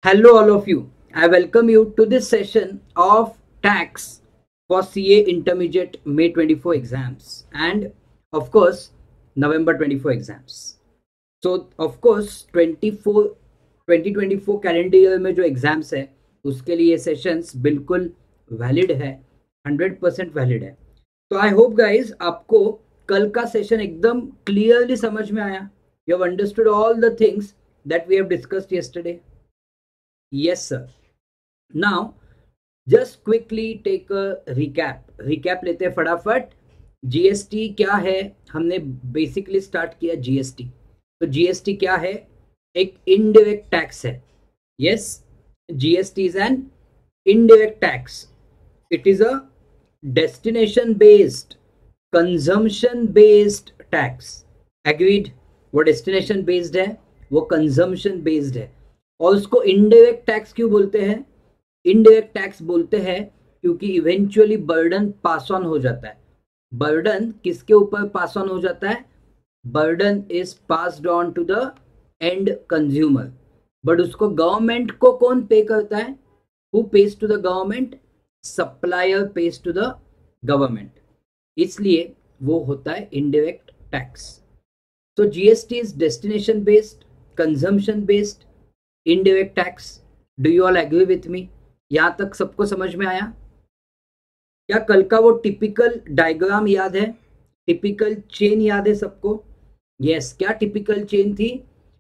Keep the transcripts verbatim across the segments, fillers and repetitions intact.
Hello, all of you. I welcome you to this session of tax for C A Intermediate May twenty-four exams and, of course, November twenty-four exams. So, of course, twenty-four twenty twenty-four calendar year में जो exams है उसके लिए ये sessions बिल्कुल valid है, hundred percent valid है. तो आई होप गाइज आपको कल का सेशन एकदम क्लियरली समझ में आया. You have understood all the things that we have discussed yesterday. Yes, sir. Now, just quickly take a recap. Recap लेते हैं फटाफट. जीएसटी क्या है? हमने बेसिकली स्टार्ट किया जीएसटी. तो जीएसटी क्या है? एक इनडायरेक्ट टैक्स है. Yes, GST is an indirect tax. It is a destination based, consumption based tax. Agreed? वो destination based है, वो consumption based है. और उसको इनडायरेक्ट टैक्स क्यों बोलते हैं? इनडायरेक्ट टैक्स बोलते हैं क्योंकि इवेंचुअली बर्डन पास ऑन हो जाता है. बर्डन किसके ऊपर पास ऑन हो जाता है? Burden is passed on to the end consumer. But उसको गवर्नमेंट को कौन पे करता है? Who pays to the government? Supplier pays to the government. इसलिए वो होता है इनडायरेक्ट टैक्स. तो GST is destination based, consumption based, indirect tax. Do you all agree with me? यहां तक सबको समझ में आया? क्या कल का वो टिपिकल डायग्राम याद है? टिपिकल चेन याद है सबको? यस yes, क्या टिपिकल चेन थी?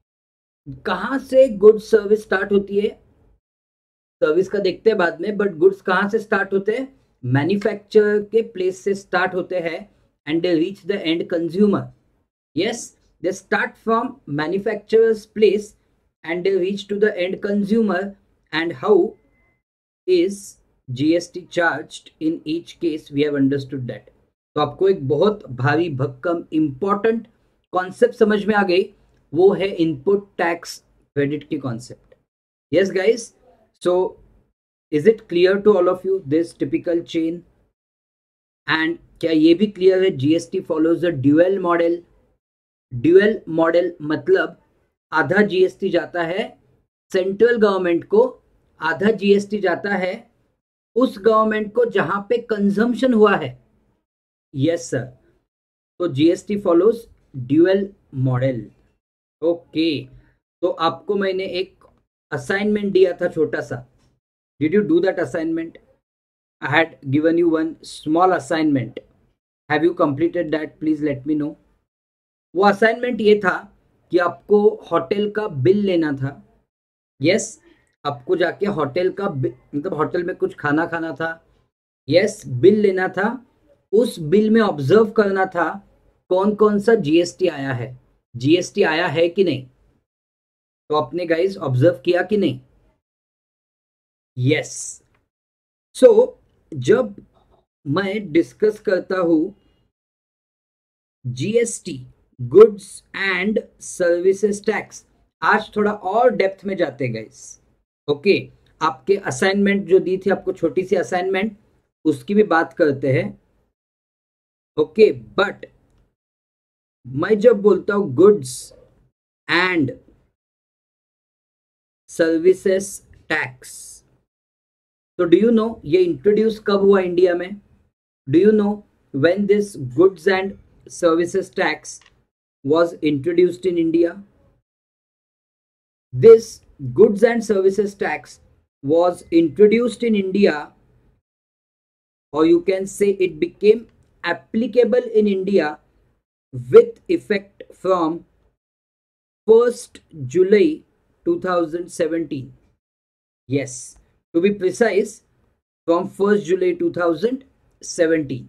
कहां से गुड सर्विस स्टार्ट होती है? सर्विस का देखते हैं बाद में, बट गुड्स कहां से स्टार्ट होते हैं? मैन्युफैक्चर के प्लेस से स्टार्ट होते हैं and they reach the end consumer. Yes, they start from manufacturers place and they reach to the end consumer. And how is G S T charged in each case? We have understood that. तो आपको एक बहुत भारी भक्कम important concept समझ में आ गई. वो है इनपुट टैक्स क्रेडिट की concept. Yes guys, so is it clear to all of you this typical chain? And क्या ये भी क्लियर है GST follows the dual model? Dual model मतलब आधा जीएसटी जाता है सेंट्रल गवर्नमेंट को, आधा जीएसटी जाता है उस गवर्नमेंट को जहां पे कंजम्पशन हुआ है. Yes sir. तो GST follows dual model. Okay, तो आपको मैंने एक असाइनमेंट दिया था छोटा सा. Did you do that assignment? I had given you one small assignment. Have you completed that? Please let me know. वो असाइनमेंट ये था कि आपको होटल का बिल लेना था. यस yes, आपको जाके होटल का मतलब होटल में कुछ खाना खाना था. यस yes, बिल लेना था. उस बिल में ऑब्जर्व करना था कौन कौन सा जीएसटी आया है. जीएसटी आया है कि नहीं? तो आपने गाइस ऑब्जर्व किया कि नहीं? यस. सो जब मैं डिस्कस करता हूं GST, goods and services tax, आज थोड़ा और डेप्थ में जाते हैं गाइस. ओके, आपके असाइनमेंट जो दी थी आपको छोटी सी असाइनमेंट, उसकी भी बात करते हैं. ओके, बट मैं जब बोलता हूं गुड्स एंड सर्विसेज टैक्स, तो डू यू नो ये इंट्रोड्यूस कब हुआ इंडिया में? Do you know when this goods and services tax was introduced in India? This goods and services tax was introduced in India, or you can say it became applicable in India with effect from first July twenty seventeen. Yes, to be precise, from first July twenty seventeen.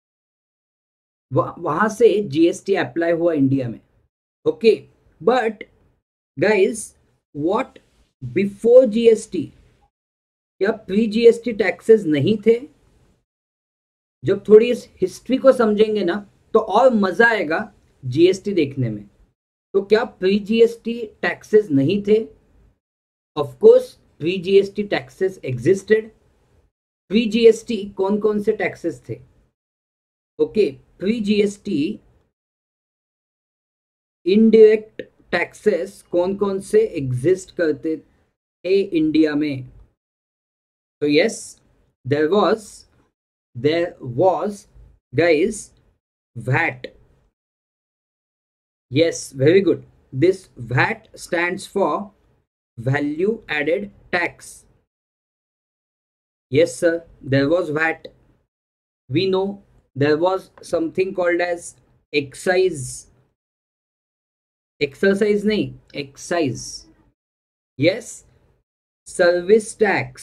वहां से GST apply हुआ India में. Okay, but guys what before GST? क्या pre GST taxes नहीं थे? जब थोड़ी इस हिस्ट्री को समझेंगे ना तो और मजा आएगा जीएसटी देखने में. तो क्या प्री जीएसटी टैक्सेस नहीं थे? Of course pre GST taxes existed. Pre GST कौन कौन से टैक्सेस थे? Okay, pre GST indirect taxes कौन कौन से एग्जिस्ट करते थे इंडिया में? तो yes, there was there was guys VAT. Yes, very good. This VAT stands for value added tax. Yes sir, there was V A T. We know there was something called as excise. Exercise nahi, excise. Yes, service tax.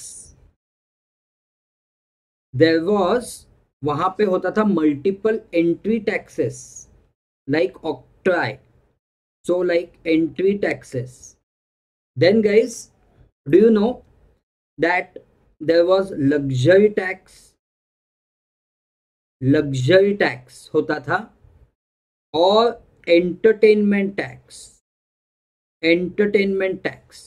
There was, वहां पे होता था multiple entry taxes like octroi, so like entry taxes. Then guys, do you know that there was luxury tax? luxury tax होता था, और entertainment tax. entertainment tax.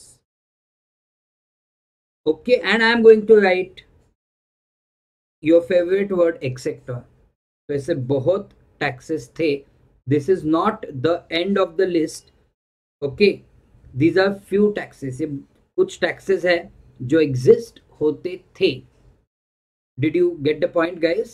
Okay, and I am going to write your favorite word etc. तो ऐसे बहुत taxes थे. This is not the end of the list. Okay, these are few taxes. ये कुछ taxes है जो exist होते थे. Did you get the point guys?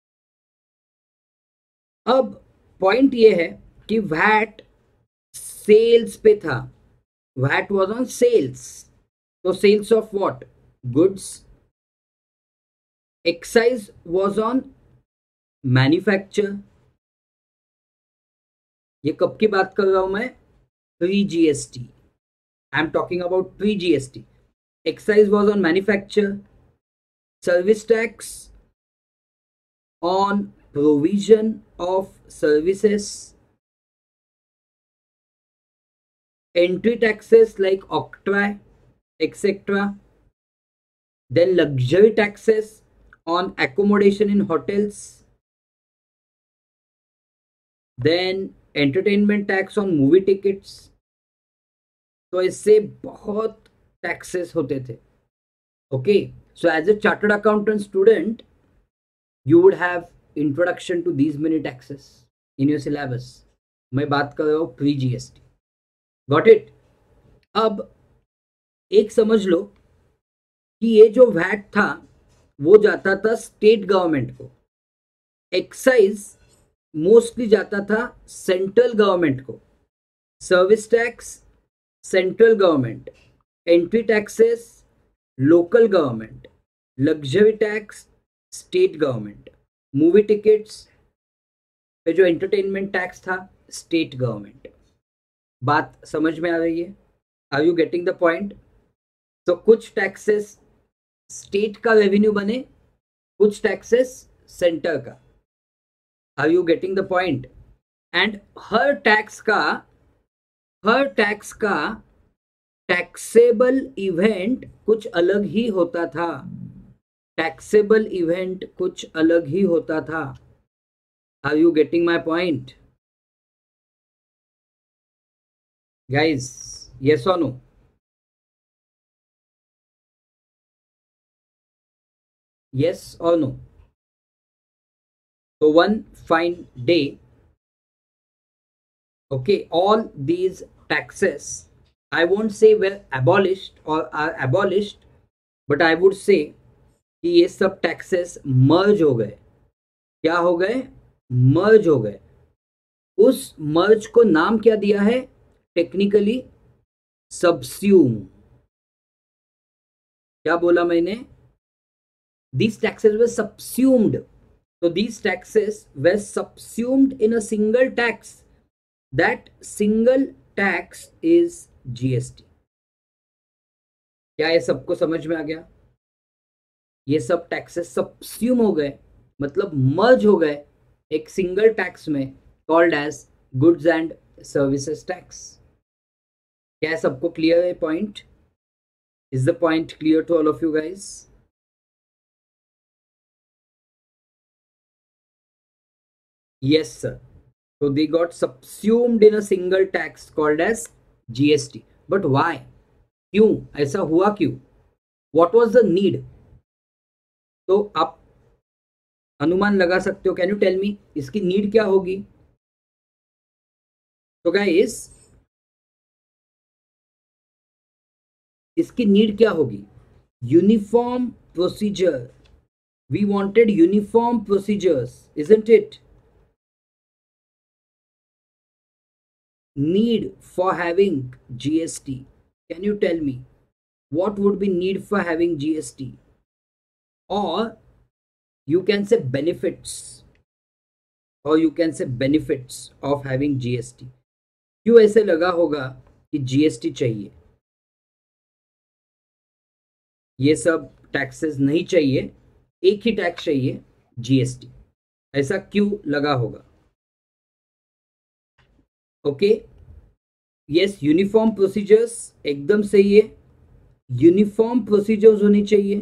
अब पॉइंट ये है कि वैट सेल्स पे था. VAT was on sales. तो sales of what? Goods. Excise was on manufacture. ये कब की बात कर रहा हूं मैं? Pre GST. I am talking about pre GST. Excise was on manufacture. Service tax on provision of services. Entry taxes like octroi etc. Then luxury taxes on accommodation in hotels. Then entertainment tax on movie tickets. तो इससे बहुत taxes होते थे. Okay, so as a chartered accountant student, you would have introduction to these many taxes in your syllabus. मैं बात कर रहा हूँ प्री जीएसटी. Got it? अब एक समझ लो कि ये जो वैट था वो जाता था स्टेट गवर्नमेंट को. एक्साइज मोस्टली जाता था सेंट्रल गवर्नमेंट को. Service tax central government. Entry taxes local government. Luxury tax state government. Movie tickets पे जो एंटरटेनमेंट टैक्स था स्टेट गवर्नमेंट. बात समझ में आ रही है? Are you getting the point? तो कुछ टैक्सेस स्टेट का रेवेन्यू बने, कुछ टैक्सेस सेंटर का. Are you getting the point? And हर टैक्स का हर टैक्स का टैक्सेबल इवेंट कुछ अलग ही होता था. टैक्सेबल इवेंट कुछ अलग ही होता था. Are you getting my point guys? Yes और नो? यस और नो? तो one fine day, okay, all these taxes, I won't say were abolished or are abolished, but I would say कि ये सब टैक्सेस मर्ज हो गए. क्या हो गए? मर्ज हो गए. उस मर्ज को नाम क्या दिया है? Technically subsume. क्या बोला मैंने? These taxes were subsumed. So these taxes were subsumed in a single tax. That single tax is G S T. क्या ये सबको समझ में आ गया? ये सब टैक्सेस सबस्यूम हो गए, मतलब मर्ज हो गए एक सिंगल टैक्स में, called as goods and services tax. क्या सबको क्लियर है point? Is the point clear to all of you guys? Yes sir. So they got subsumed in a single tax called as G S T. But why? क्यों ऐसा हुआ? क्यों? What was the need? तो आप अनुमान लगा सकते हो. कैन यू टेल मी इसकी नीड क्या होगी? तो गाइस इसकी नीड क्या होगी? Uniform procedure. We wanted uniform procedures, isn't it? Need for having G S T. Can you tell me what would be need for having G S T? Or you can say benefits, or you can say benefits of having G S T. क्यों ऐसे लगा होगा कि G S T चाहिए, ये सब taxes नहीं चाहिए, एक ही टैक्स चाहिए, G S T? ऐसा क्यों लगा होगा? ओके, यस, यूनिफॉर्म प्रोसीजर्स एकदम सही है, यूनिफॉर्म प्रोसीजर्स होनी चाहिए.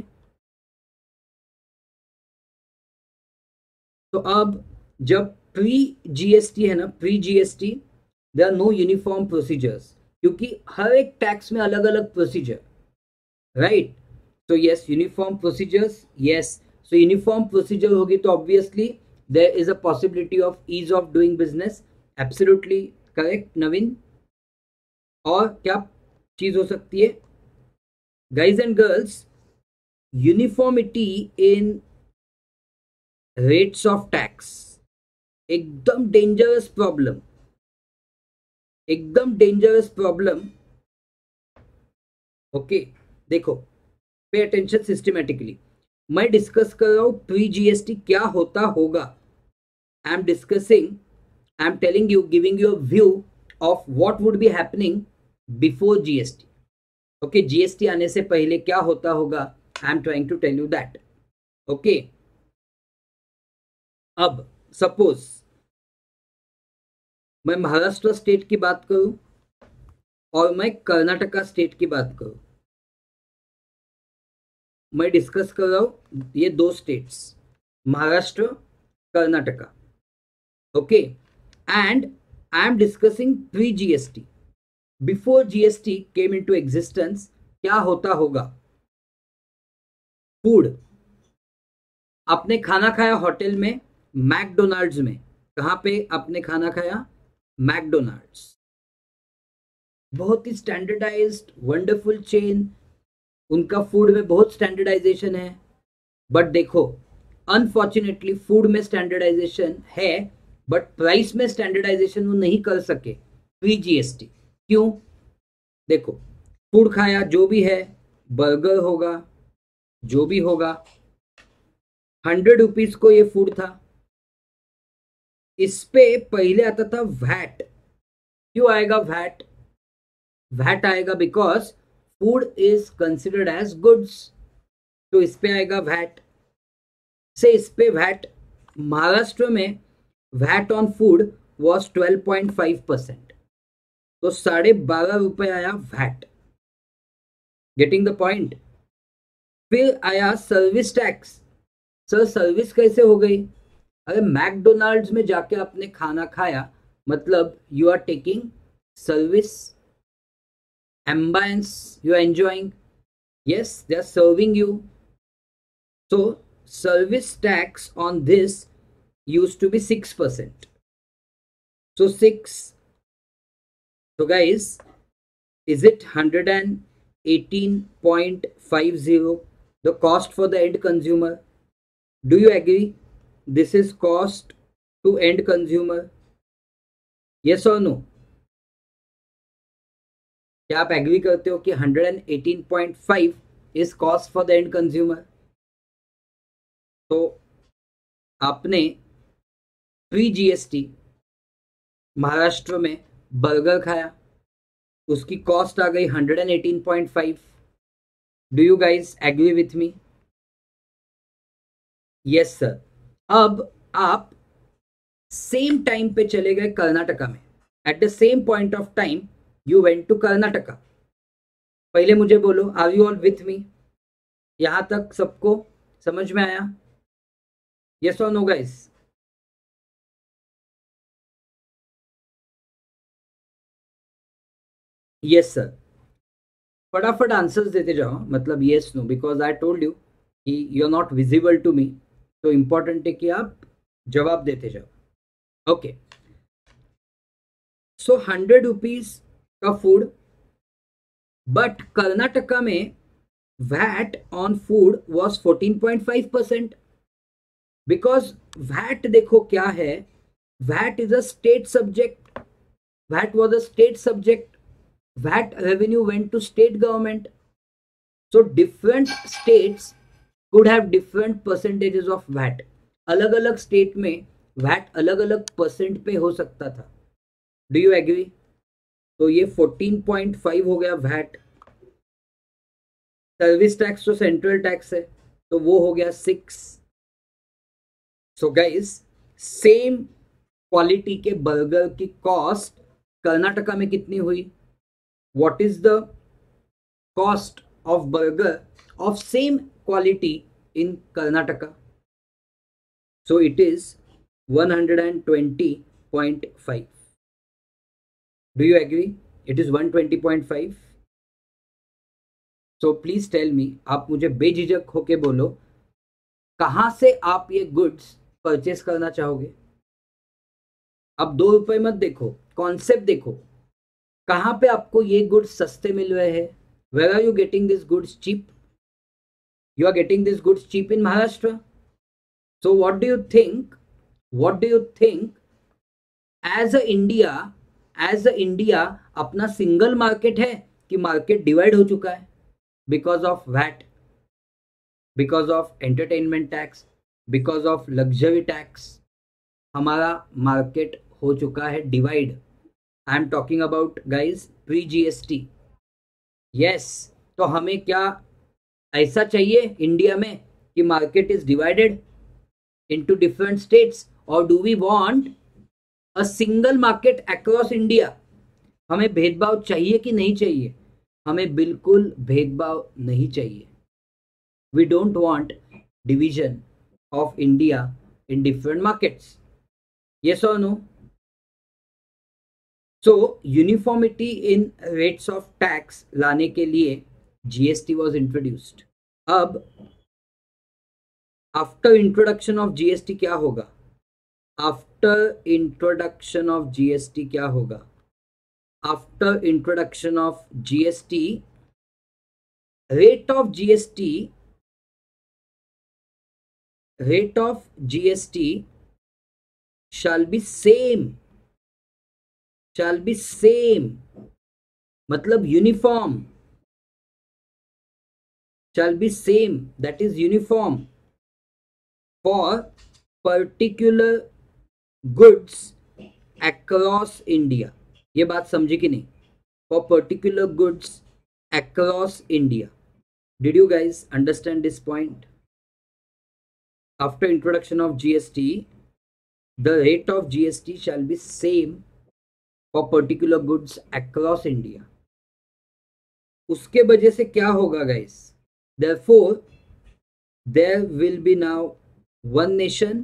तो अब जब प्री जीएसटी है ना, pre GST there are no uniform procedures, क्योंकि हर एक टैक्स में अलग अलग प्रोसीजर, राइट? तो yes, uniform procedures, yes. So uniform procedure होगी तो obviously there is a possibility of ease of doing business. Absolutely correct Naveen. और क्या चीज हो सकती है guys and girls? Uniformity in rates of tax. एकदम डेंजरस प्रॉब्लम, एकदम डेंजरस प्रॉब्लम. ओके, देखो, पे अटेंशन सिस्टमेटिकली. मैं डिस्कस कर रहा हूं प्री जीएसटी क्या होता होगा. I am discussing, I am telling you, giving you a view of what would be happening before GST. Okay, GST आने से पहले क्या होता होगा, I am trying to tell you that. Okay, अब सपोज मैं महाराष्ट्र स्टेट की बात करूं और मैं कर्नाटका स्टेट की बात करूं. मैं डिस्कस कर रहा हूं ये दो states, Maharashtra, Karnataka. Okay, and I am discussing pre GST. Before GST came into existence, क्या होता होगा? फूड. आपने खाना खाया होटल में, मैकडोनाल्ड्स में. कहां पे आपने खाना खाया? मैकडोनाल्ड्स. बहुत ही स्टैंडर्डाइज्ड वंडरफुल चेन, उनका फूड में बहुत स्टैंडर्डाइजेशन है. बट देखो, अनफॉर्चुनेटली फूड में स्टैंडर्डाइजेशन है, बट प्राइस में स्टैंडर्डाइजेशन वो नहीं कर सके प्री जीएसटी. क्यों? देखो, फूड खाया, जो भी है, बर्गर होगा, जो भी होगा, हंड्रेड रुपीज को ये फूड था. इस पे पहले आता था वैट. क्यों आएगा वैट? वैट आएगा because food is considered as goods, तो इस पे आएगा वैट. से इस पे वैट, महाराष्ट्र में VAT on food was twelve point five percent, तो साढ़े बारह रुपए आया वैट. Getting the point? फिर आया सर्विस टैक्स. सर सर्विस कैसे हो गई? अरे मैकडोनाल्ड्स में जाके आपने खाना खाया, मतलब you are taking service, ambience you are enjoying. Yes, they are serving you. So service tax on this used to be six percent. So six. So guys, is it one hundred eighteen point five zero the cost for the end consumer? Do you agree this is cost to end consumer? Yes or no? क्या आप agree करते हो कि one hundred eighteen point five is cost for the end consumer? तो आपने pre GST Maharashtra में burger खाया, उसकी कॉस्ट आ गई one hundred eighteen point five. Do you guys agree with me? Yes sir. अब आप सेम टाइम पे चले गए कर्नाटका में. At the same point of time you went to Karnataka. पहले मुझे बोलो, are you all with me? यहां तक सबको समझ में आया? यस और नो गाइस? Yes sir. फटाफट आंसर्स देते जाओ, मतलब yes no, because I told you कि you are not visible to me, तो इंपॉर्टेंट है कि आप जवाब देते जाओ. ओके, सो हंड्रेड रुपीज का फूड बट कर्नाटका में VAT on food was fourteen point five percent, because VAT देखो क्या है, VAT is a state subject, VAT was a state subject, VAT revenue went to state government. So different states could have different percentages of VAT. अलग अलग state में VAT अलग अलग percent पे हो सकता था. Do you agree? तो ये फोर्टीन पॉइंट फाइव हो गया वैट. सर्विस टैक्स तो सेंट्रल टैक्स है, तो वो हो गया six. So guys, same quality के बर्गर की कॉस्ट कर्नाटका में कितनी हुई? What is the cost of burger of same quality in Karnataka? So it is one hundred twenty point five. Do you agree? It is one hundred twenty point five. So please tell me, आप मुझे बेझिझक होके बोलो, कहां से आप ये goods purchase करना चाहोगे? अब दो रुपए मत देखो, कॉन्सेप्ट देखो, कहां पे आपको ये गुड्स सस्ते मिल रहे हैं? Where are you getting this goods cheap? You are getting this goods cheap in Maharashtra. So what do you think, what do you think as a India, as a India अपना सिंगल मार्केट है कि market divide हो चुका है? Because of VAT, because of entertainment tax, because of luxury tax, हमारा market हो चुका है divide. I am talking about guys pre GST. Yes, तो हमें क्या ऐसा चाहिए इंडिया में कि market is divided into different states, or do we want a single market across India? हमें भेदभाव चाहिए कि नहीं चाहिए? हमें बिल्कुल भेदभाव नहीं चाहिए. We don't want division of India in different markets. Yes or no? So uniformity in rates of tax लाने के लिए G S T was introduced. अब आफ्टर इंट्रोडक्शन ऑफ जीएसटी क्या होगा? आफ्टर इंट्रोडक्शन ऑफ जीएसटी क्या होगा? After introduction of GST, rate of GST, rate of GST shall be same, shall be same मतलब uniform, shall be same, that is uniform for particular goods across India. ये बात समझी कि नहीं? For particular goods across India. Did you guys understand this point? After introduction of G S T, the rate of G S T shall be same for particular goods across India. उसके वजह से क्या होगा guys? Therefore, there will be now one nation,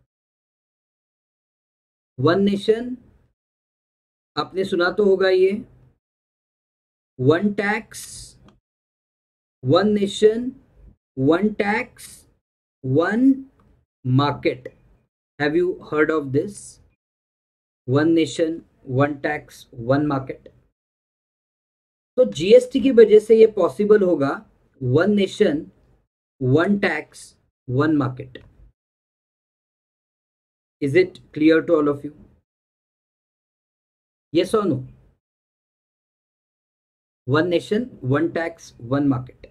one nation, आपने सुना तो होगा ये, one tax, one nation, one tax, one market. Have you heard of this? One nation, one tax, one market. तो जीएसटी की वजह से ये पॉसिबल होगा, one nation, one tax, one market. Is it clear to all of you? Yes or no? One nation, one tax, one market.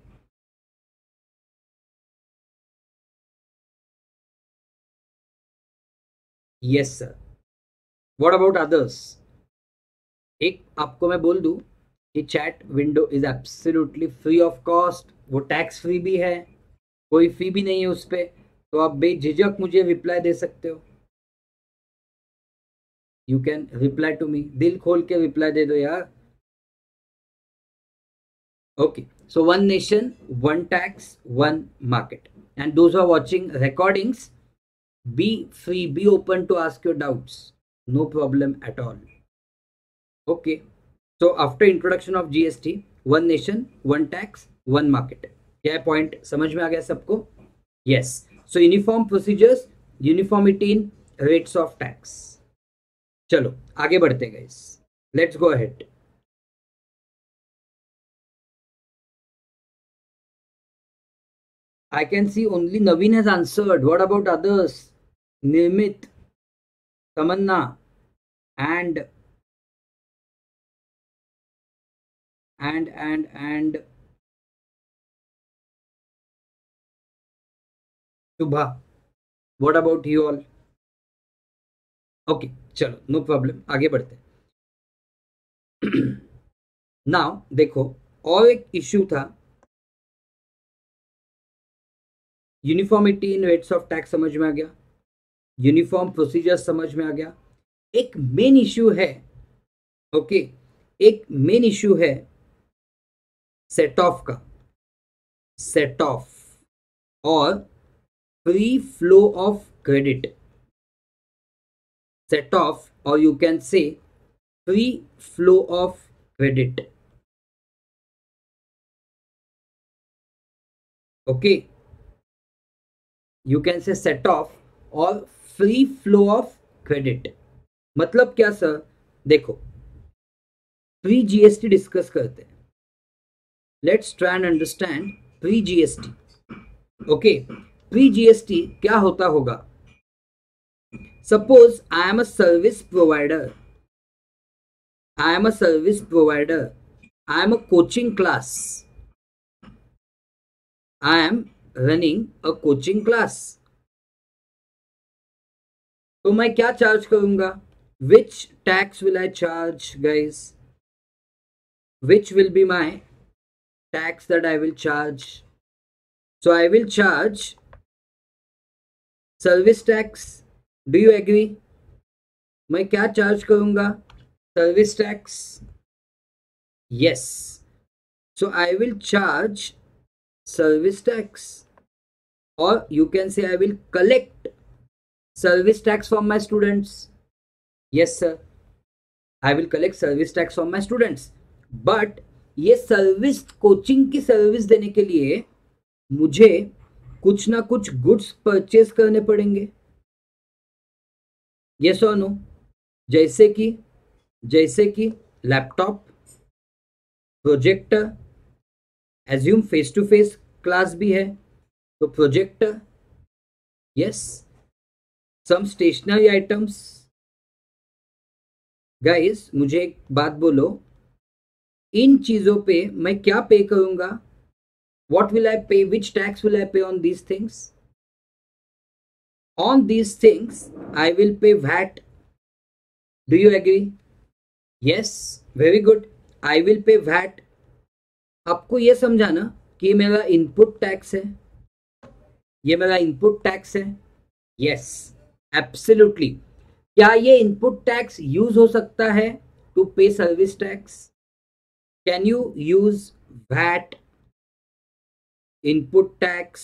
Yes sir. What about others? एक आपको मैं बोल दूं कि chat window is absolutely free of cost. वो tax free भी है, कोई फी भी नहीं है उस पर. तो आप बेझिझक मुझे रिप्लाई दे सकते हो. You can reply to me. दिल खोल के रिप्लाई दे दो यार. Okay, so one nation, one tax, one market. And those who are watching recordings, be free, be open to ask your doubts. No problem at all. Okay, so after introduction of G S T, one nation, one tax, one market. क्या point समझ में आ गया सबको? Yes. So uniform procedures, uniformity in rates of tax. चलो आगे बढ़ते guys. Let's go ahead. I can see only Naveen has answered. What about others? Nirmit, Tamanna, and and and and Subha. What about you all? Okay, चलो, no problem. आगे बढ़ते हैं. Now देखो, और एक इश्यू था. Uniformity in rates of tax समझ में आ गया, यूनिफॉर्म प्रोसीजर समझ में आ गया. एक मेन इश्यू है, ओके, एक मेन इश्यू है सेट ऑफ का, सेट ऑफ और free flow of credit. Set off और you can say free flow of credit. Okay, you can say set off और फ्री फ्लो ऑफ क्रेडिट. मतलब क्या sir? देखो, pre GST discuss करते हैं. Let's try and understand pre GST. Okay, pre GST क्या होता होगा? Suppose I am a service provider, I am a service provider, I am a coaching class, I am running a coaching class. तो मैं क्या charge करूंगा? Which tax will I charge guys? Which will be my tax that I will charge? So I will charge service tax. Do you agree? मैं क्या charge करूंगा? Service tax. Yes. So I will charge service tax, or you can say I will collect service tax from my students. Yes sir, I will collect service tax from my students. But ये service, coaching की service देने के लिए मुझे कुछ ना कुछ goods purchase करने पड़ेंगे. यस और नो? जैसे कि जैसे कि laptop, projector, assume face to face class भी है तो projector. Yes, some stationery items. Guys मुझे एक बात बोलो, इन चीजों पे मैं क्या पे करूंगा? व्हाट विल आई पे? विच tax will I pay on these things? On these things I will pay VAT. Do you agree? Yes, very good. I will pay VAT. आपको यह समझाना कि ये मेरा इनपुट टैक्स है, ये मेरा इनपुट टैक्स है. Yes, absolutely. क्या ये इनपुट टैक्स यूज हो सकता है to pay service tax? Can you use V A T, input tax,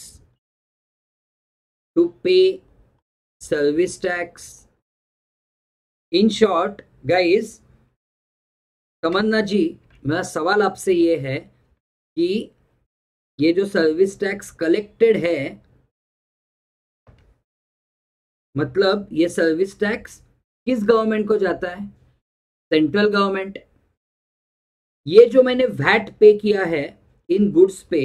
to pay service tax? In short, guys, Tamanna ji, मेरा सवाल आपसे ये है कि ये जो सर्विस टैक्स कलेक्टेड है, मतलब ये सर्विस टैक्स किस गवर्नमेंट को जाता है? Central government. ये जो मैंने वैट पे किया है इन गुड्स पे,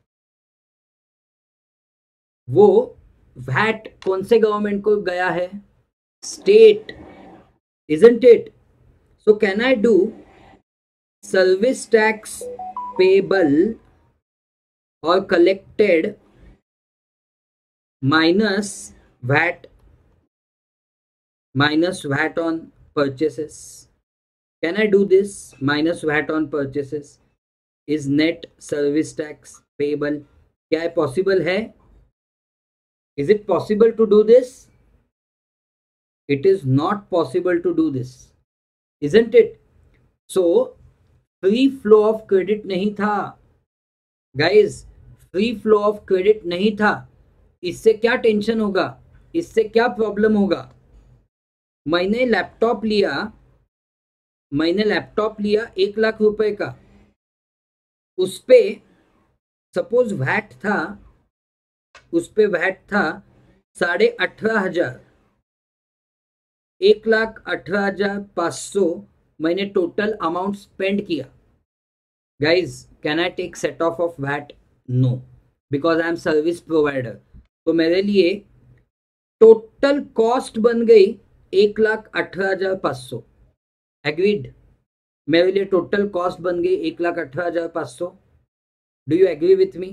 वो वैट कौन से गवर्नमेंट को गया है? State, isn't it? So can I do service tax payable और collected minus VAT, minus VAT on purchases? Can I do this? Minus V A T on purchases is net service tax payable. क्या है? possible है? Is it possible to do this? It is not possible to do this, isn't it? So free flow of credit नहीं था guys, free flow of credit नहीं था. इससे क्या tension होगा? इससे क्या प्रॉब्लम होगा? मैंने लैपटॉप लिया, मैंने लैपटॉप लिया एक लाख रुपए का, उस पे सपोज वैट था, उस पे वैट था साढ़े अठारह हजार, एक लाख अठारह हजार पाँच सौ मैंने टोटल अमाउंट स्पेंड किया. Guys, can I take set off off VAT? No. Because I am service provider. तो मेरे लिए टोटल कॉस्ट बन गई एक लाख अठारह हजार पाँच सौ। एग्रीड? मेरे लिए टोटल कॉस्ट बन गई एक लाख अठारह हजार पाँच सौ। Do you agree with me?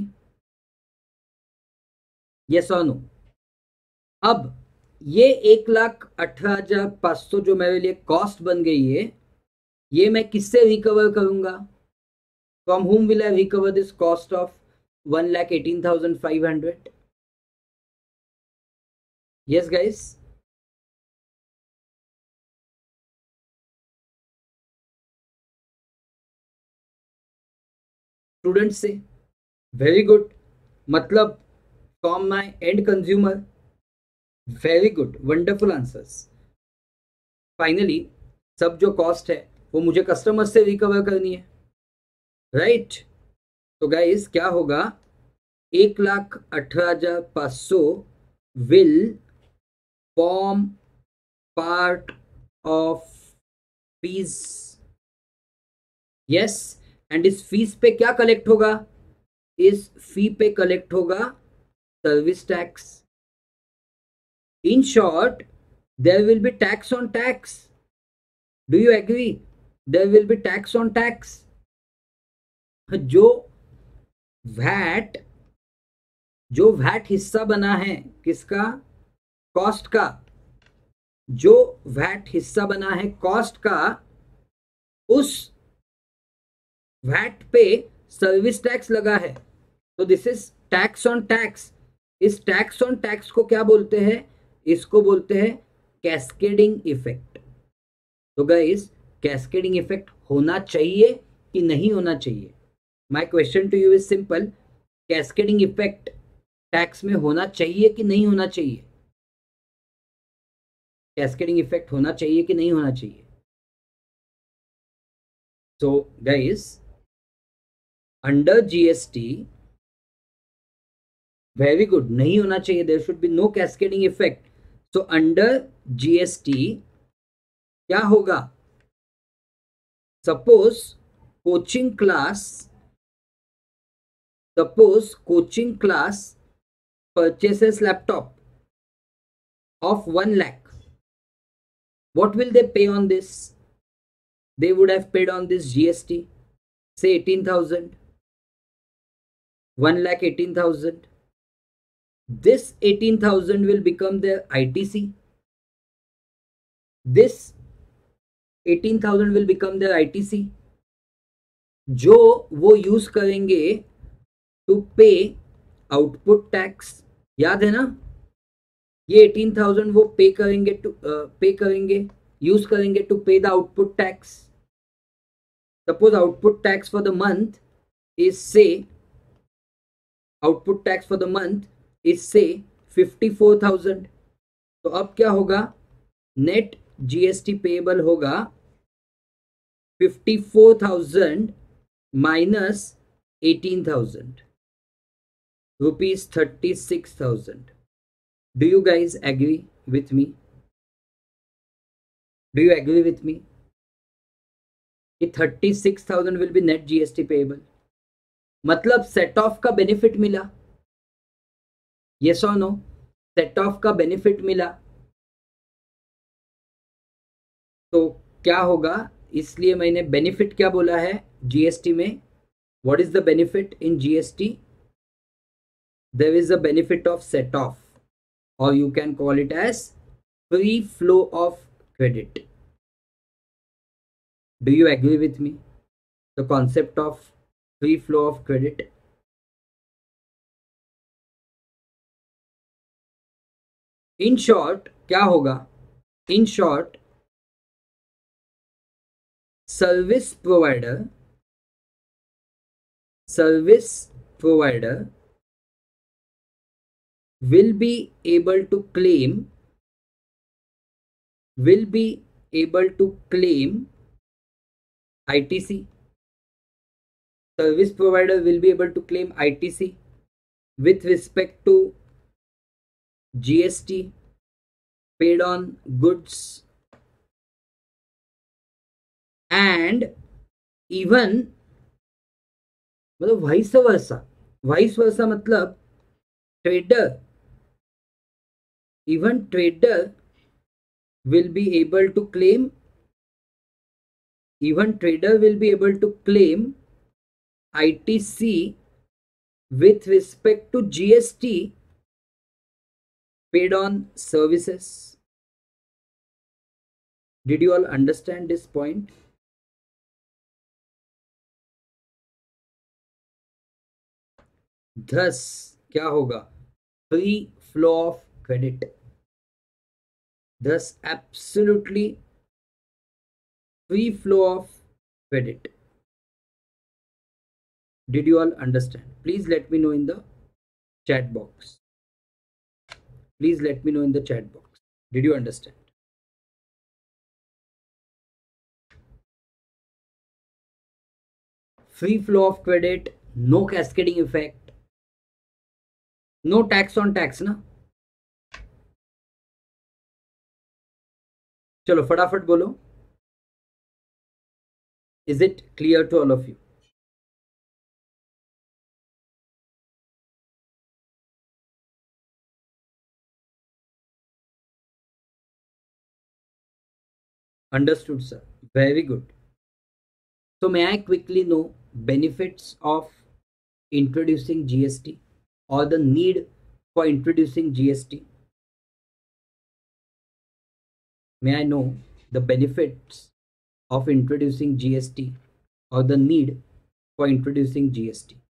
Yes और नो? अब ये एक लाख अठारह हजार पाँच सौ जो मेरे लिए कॉस्ट बन गई है, ये मैं किससे रिकवर करूंगा? From whom will I recover this cost of one lakh eighteen thousand five hundred? Yes guys? Student से। Very good. मतलब from my end consumer. Very good, wonderful answers. Finally सब जो कॉस्ट है वो मुझे कस्टमर से recover करनी है, राइट right? तो गाइस क्या होगा? एक लाख अठारह हजार पाँच सौ will form part of fees. Yes, and इस फीस पे क्या कलेक्ट होगा? इस फी पे कलेक्ट होगा service tax. In short, there will be tax on tax. Do you agree? There will be tax on tax. जो वैट जो VAT हिस्सा बना है किसका? कॉस्ट का। जो वैट हिस्सा बना है कॉस्ट का, उस वैट पे सर्विस टैक्स लगा है। तो this is tax on tax. इस टैक्स ऑन टैक्स को क्या बोलते हैं? इसको बोलते हैं कैस्केडिंग इफेक्ट। तो गाइस, कैस्केडिंग इफेक्ट होना चाहिए कि नहीं होना चाहिए? My question to you is simple. Cascading effect tax में होना चाहिए कि नहीं होना चाहिए? कैस्केडिंग इफेक्ट होना चाहिए कि नहीं होना चाहिए? So guys, under GST, very good, नहीं होना चाहिए। There should be no cascading effect. So under GST क्या होगा? Suppose coaching class suppose coaching class purchases laptop of one lakh. What will they pay on this? They would have paid on this G S T, say eighteen thousand. one lakh eighteen thousand. This eighteen thousand will become their I T C. This eighteen thousand will become their I T C, जो वो use करेंगे to पे output tax. याद है ना? ये eighteen thousand वो पे करेंगे टू पे करेंगे यूज करेंगे to pay the output tax. Suppose output tax for the month is say output tax for the month is say fifty four thousand. तो अब क्या होगा? नेट जीएसटी पेएबल होगा fifty four thousand minus eighteen thousand, rupees thirty six thousand. Do you guys agree with me? Do you agree with me? कि thirty six thousand will be net G S T payable. मतलब set off का benefit मिला। Yes or no? Set off का benefit मिला। तो क्या होगा? इसलिए मैंने बेनिफिट क्या बोला है जीएसटी में? What is the benefit in G S T? There is a benefit of set off, or you can call it as free flow of credit. Do you agree with me? The concept of free flow of credit. In short, क्या होगा? In short, service provider service provider will be able to claim will be able to claim I T C. Service provider will be able to claim I T C with respect to G S T paid on goods, and even मतलब vice versa, vice versa मतलब trader, even trader will be able to claim, even trader will be able to claim I T C with respect to G S T paid on services. Did you all understand this point? Thus क्या होगा? Free flow of credit. Thus absolutely free flow of credit. Did you all understand? Please let me know in the chat box. Please let me know in the chat box. Did you understand? Free flow of credit, no cascading effect, no tax on tax ना. चलो फटाफट बोलो. Is it clear to all of you? Understood, sir. Very good. So may I quickly know benefits of introducing G S T or the need for introducing G S T? May I know the benefits of introducing G S T or the need for introducing G S T?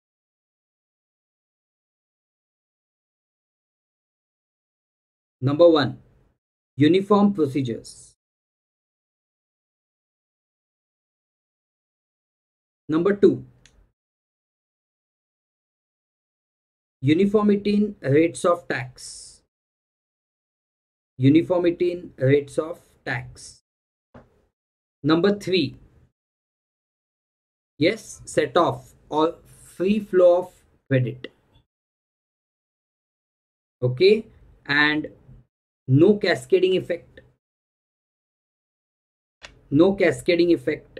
Number one, uniform procedures. Number two, uniformity in rates of tax. Uniformity in rates of tax. Number three, yes, set off or free flow of credit. Okay, and no cascading effect. No cascading effect.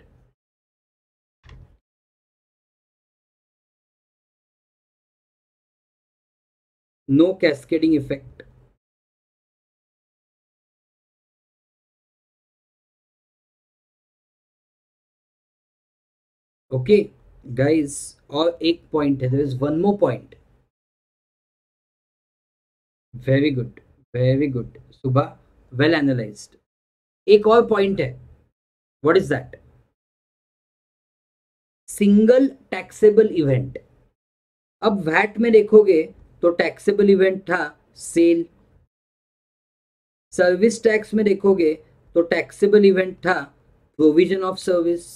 No cascading effect. Okay, guys, और एक point है. There is one more point. Very good, very good. Subha, well analyzed. एक और point है. What is that? Single taxable event. अब VAT में देखोगे तो टैक्सेबल इवेंट था सेल. सर्विस टैक्स में देखोगे तो टैक्सेबल इवेंट था प्रोविजन ऑफ सर्विस.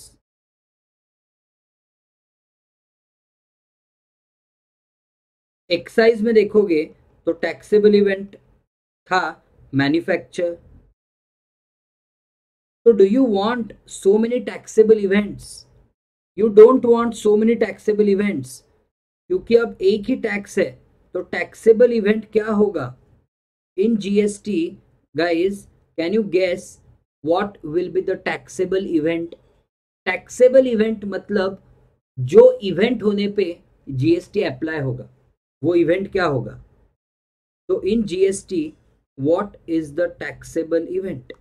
एक्साइज में देखोगे तो टैक्सेबल इवेंट था manufacture. So do you want so many taxable events? You don't want so many taxable events. क्योंकि अब एक ही टैक्स है तो टैक्सेबल इवेंट क्या होगा in GST? Guys, can you guess what will be the taxable event? Taxable event मतलब जो इवेंट होने पे जीएसटी अप्लाई होगा, वो इवेंट क्या होगा? तो in GST what is the taxable event?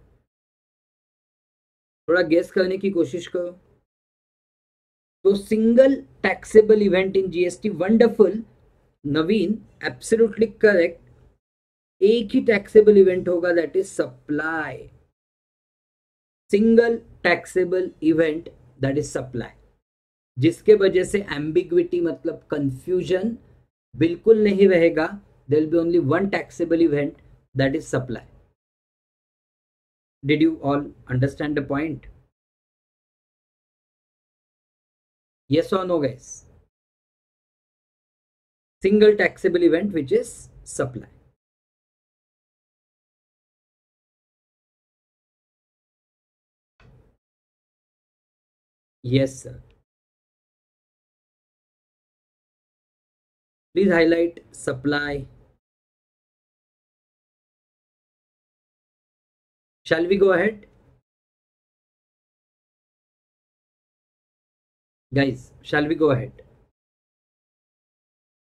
थोड़ा गेस करने की कोशिश करो. तो single taxable event in GST. Wonderful Naveen, absolutely correct. एक ही टैक्सेबल इवेंट होगा, that is supply. Single taxable event, that is supply. जिसके वजह से एम्बिग्विटी मतलब कंफ्यूजन बिल्कुल नहीं रहेगा. There will be only one taxable event, that is supply. Did you all understand the point? Yes or no, guys? Single taxable event, which is supply. Yes, sir. Please highlight supply. Shall we go ahead? Guys, shall we go ahead?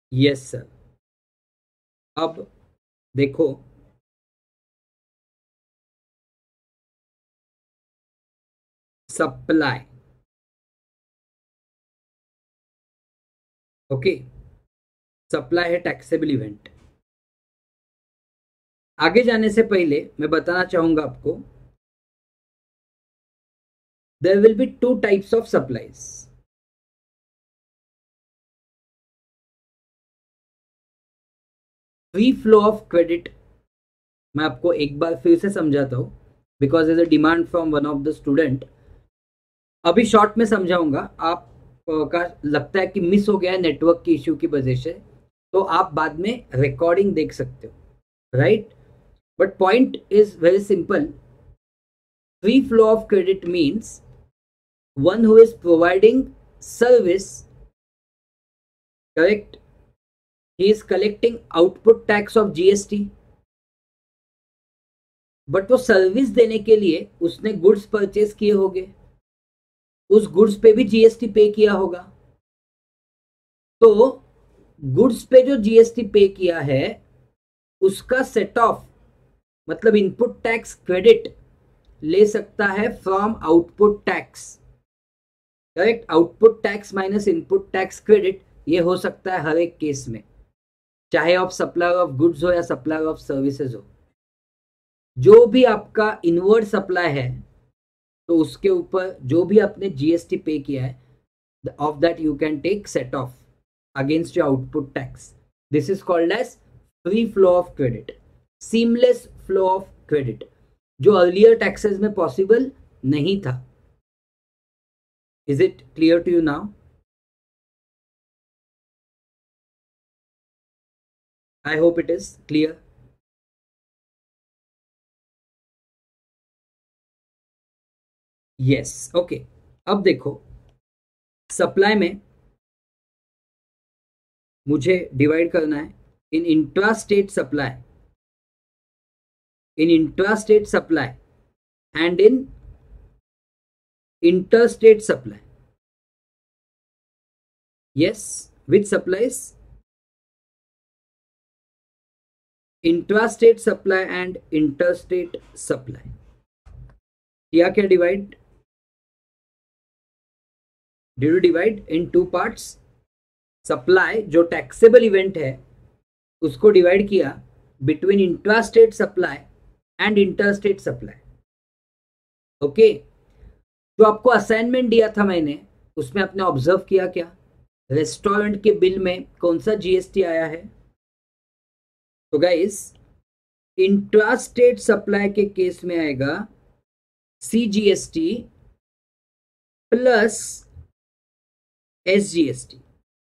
Yes sir. अब देखो, supply, okay, supply है taxable event. आगे जाने से पहले मैं बताना चाहूंगा आपको, there will be two types of supplies. Free flow of credit, मैं आपको एक बार फिर से समझाता हूं, because is a demand from one of the student. अभी शॉर्ट में समझाऊंगा, आप अ, का लगता है कि मिस हो गया है नेटवर्क की इश्यू की वजह से, तो आप बाद में रिकॉर्डिंग देख सकते हो, right. But point is very simple. Free flow of credit means one who is providing service, correct, he is collecting output tax of G S T, but वो सर्विस देने के लिए उसने गुड्स परचेज किए होंगे, उस गुड्स पे भी जीएसटी पे किया होगा। तो गुड्स पे जो जीएसटी पे किया है उसका सेट ऑफ, मतलब इनपुट टैक्स क्रेडिट ले सकता है from output tax, correct. Output tax minus input tax credit, ये हो सकता है हर एक केस में, चाहे आप सप्लायर ऑफ गुड्स हो या सप्लायर ऑफ सर्विसेज हो। जो भी आपका इनवर्ड सप्लाई है, तो उसके ऊपर जो भी आपने जीएसटी पे किया है, of that you can take set off against your output tax. This is called as free flow of credit, seamless flow of credit, जो अर्लियर टैक्सेस में पॉसिबल नहीं था। Is it clear to you now? I hope it is clear. Yes, okay. अब देखो, supply में मुझे divide करना है in intra state supply, in intra state supply and in interstate supply. Yes, which supplies? Intrastate supply and interstate supply. किया क्या डिवाइड? Did you divide in two parts? Supply जो टैक्सेबल इवेंट है उसको डिवाइड किया between intrastate supply and interstate supply, okay. जो आपको assignment दिया था मैंने, उसमें आपने ऑब्जर्व किया क्या, रेस्टोरेंट के बिल में कौन सा जीएसटी आया है? तो गाइस, इंट्रास्टेट सप्लाई के केस में आएगा CGST plus SGST,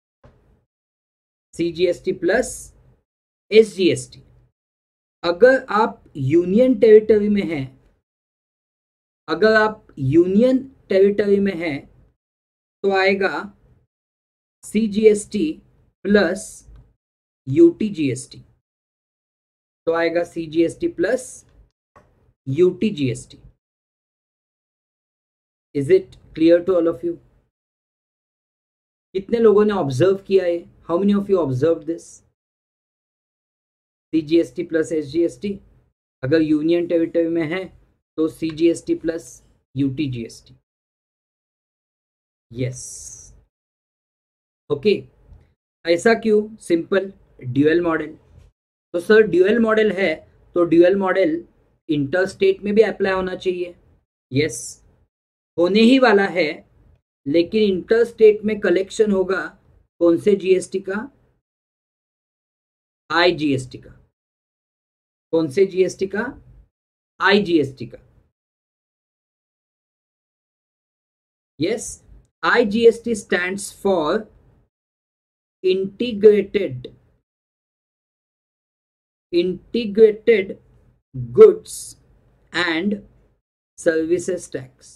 CGST plus SGST. अगर आप यूनियन टेरिटरी में हैं, अगर आप यूनियन टेरिटरी में है तो आएगा सीजीएसटी प्लस यूटीजीएसटी, तो आएगा CGST plus UTGST. Is it clear to all of you? कितने लोगों ने ऑब्जर्व किया है? How many of you observe this? CGST plus SGST, अगर यूनियन टेरिटरी में है तो CGST plus UTGST. Yes, okay. ऐसा क्यों? Simple, dual model. तो सर ड्यूअल मॉडल है तो ड्यूअल मॉडल इंटरस्टेट में भी अप्लाई होना चाहिए। यस, होने ही वाला है, लेकिन इंटरस्टेट में कलेक्शन होगा कौन से जीएसटी का? आईजीएसटी का। कौन से जीएसटी का? आईजीएसटी का। Yes, I G S T stands for integrated integrated goods and services tax.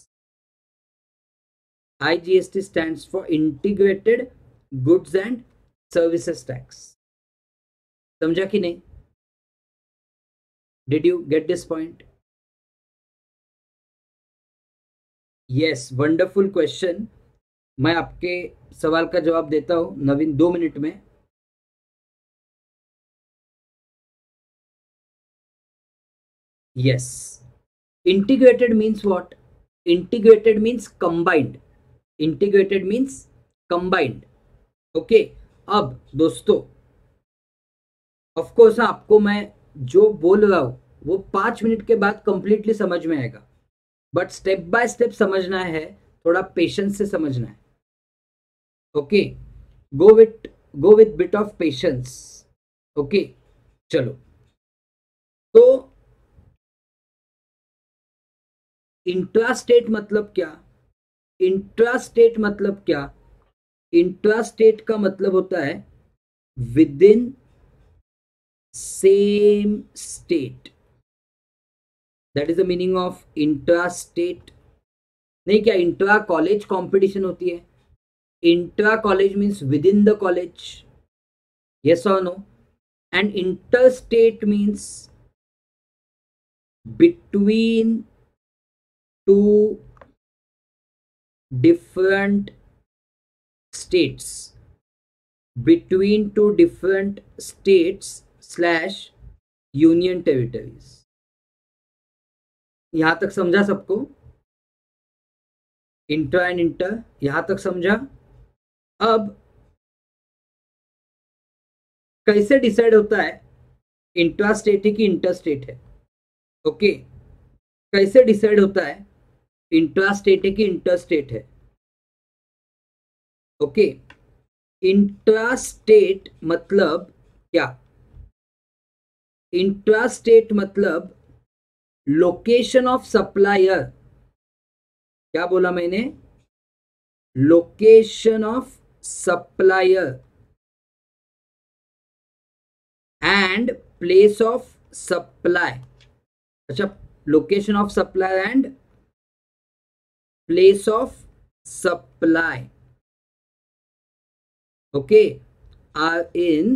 I G S T stands for integrated goods and services tax. समझा कि नहीं? Did you get this point? Yes, wonderful question. मैं आपके सवाल का जवाब देता हूं नवीन दो मिनट में। yes. Integrated means what? Integrated means combined. Integrated means combined. Okay, अब दोस्तों ऑफ कोर्स आपको मैं जो बोल रहा हूं वो पांच मिनट के बाद कंप्लीटली समझ में आएगा, बट स्टेप बाय स्टेप समझना है, थोड़ा पेशेंस से समझना है. Okay, go with go with bit of patience. Okay, चलो. तो इंट्रास्टेट मतलब क्या? इंट्रास्टेट मतलब क्या? इंट्रास्टेट का मतलब होता है within same state. That is the meaning of intrastate. नहीं, क्या इंट्रा कॉलेज कंपटीशन होती है? Intra college means within the college. Yes और नो? And interstate means between two different states, between two different states slash union territories. यहां तक समझा सबको? इंटर एंड इंटर यहां तक समझा? अब कैसे डिसाइड होता है इंट्रा स्टेट है कि इंटर स्टेट है? ओके, कैसे डिसाइड होता है इंट्रा स्टेट है कि इंटर स्टेट है? ओके, इंट्रा स्टेट मतलब क्या? इंट्रा स्टेट मतलब लोकेशन ऑफ सप्लायर. क्या बोला मैंने? Location of supplier and place of supply. अच्छा, location of supply and place of supply, okay, are in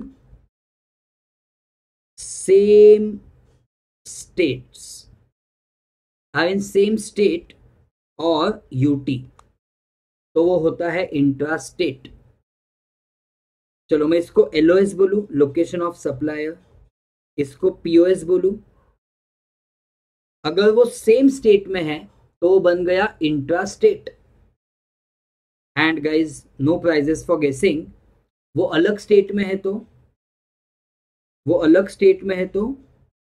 same states, are in same state or U T, तो वो होता है intra state. चलो मैं इसको L O S बोलूं, location of supplier. इसको P O S बोलूं. अगर वो सेम स्टेट में है तो बन गया intra state. And guys, no prizes for guessing. वो अलग स्टेट में है तो वो अलग स्टेट में है तो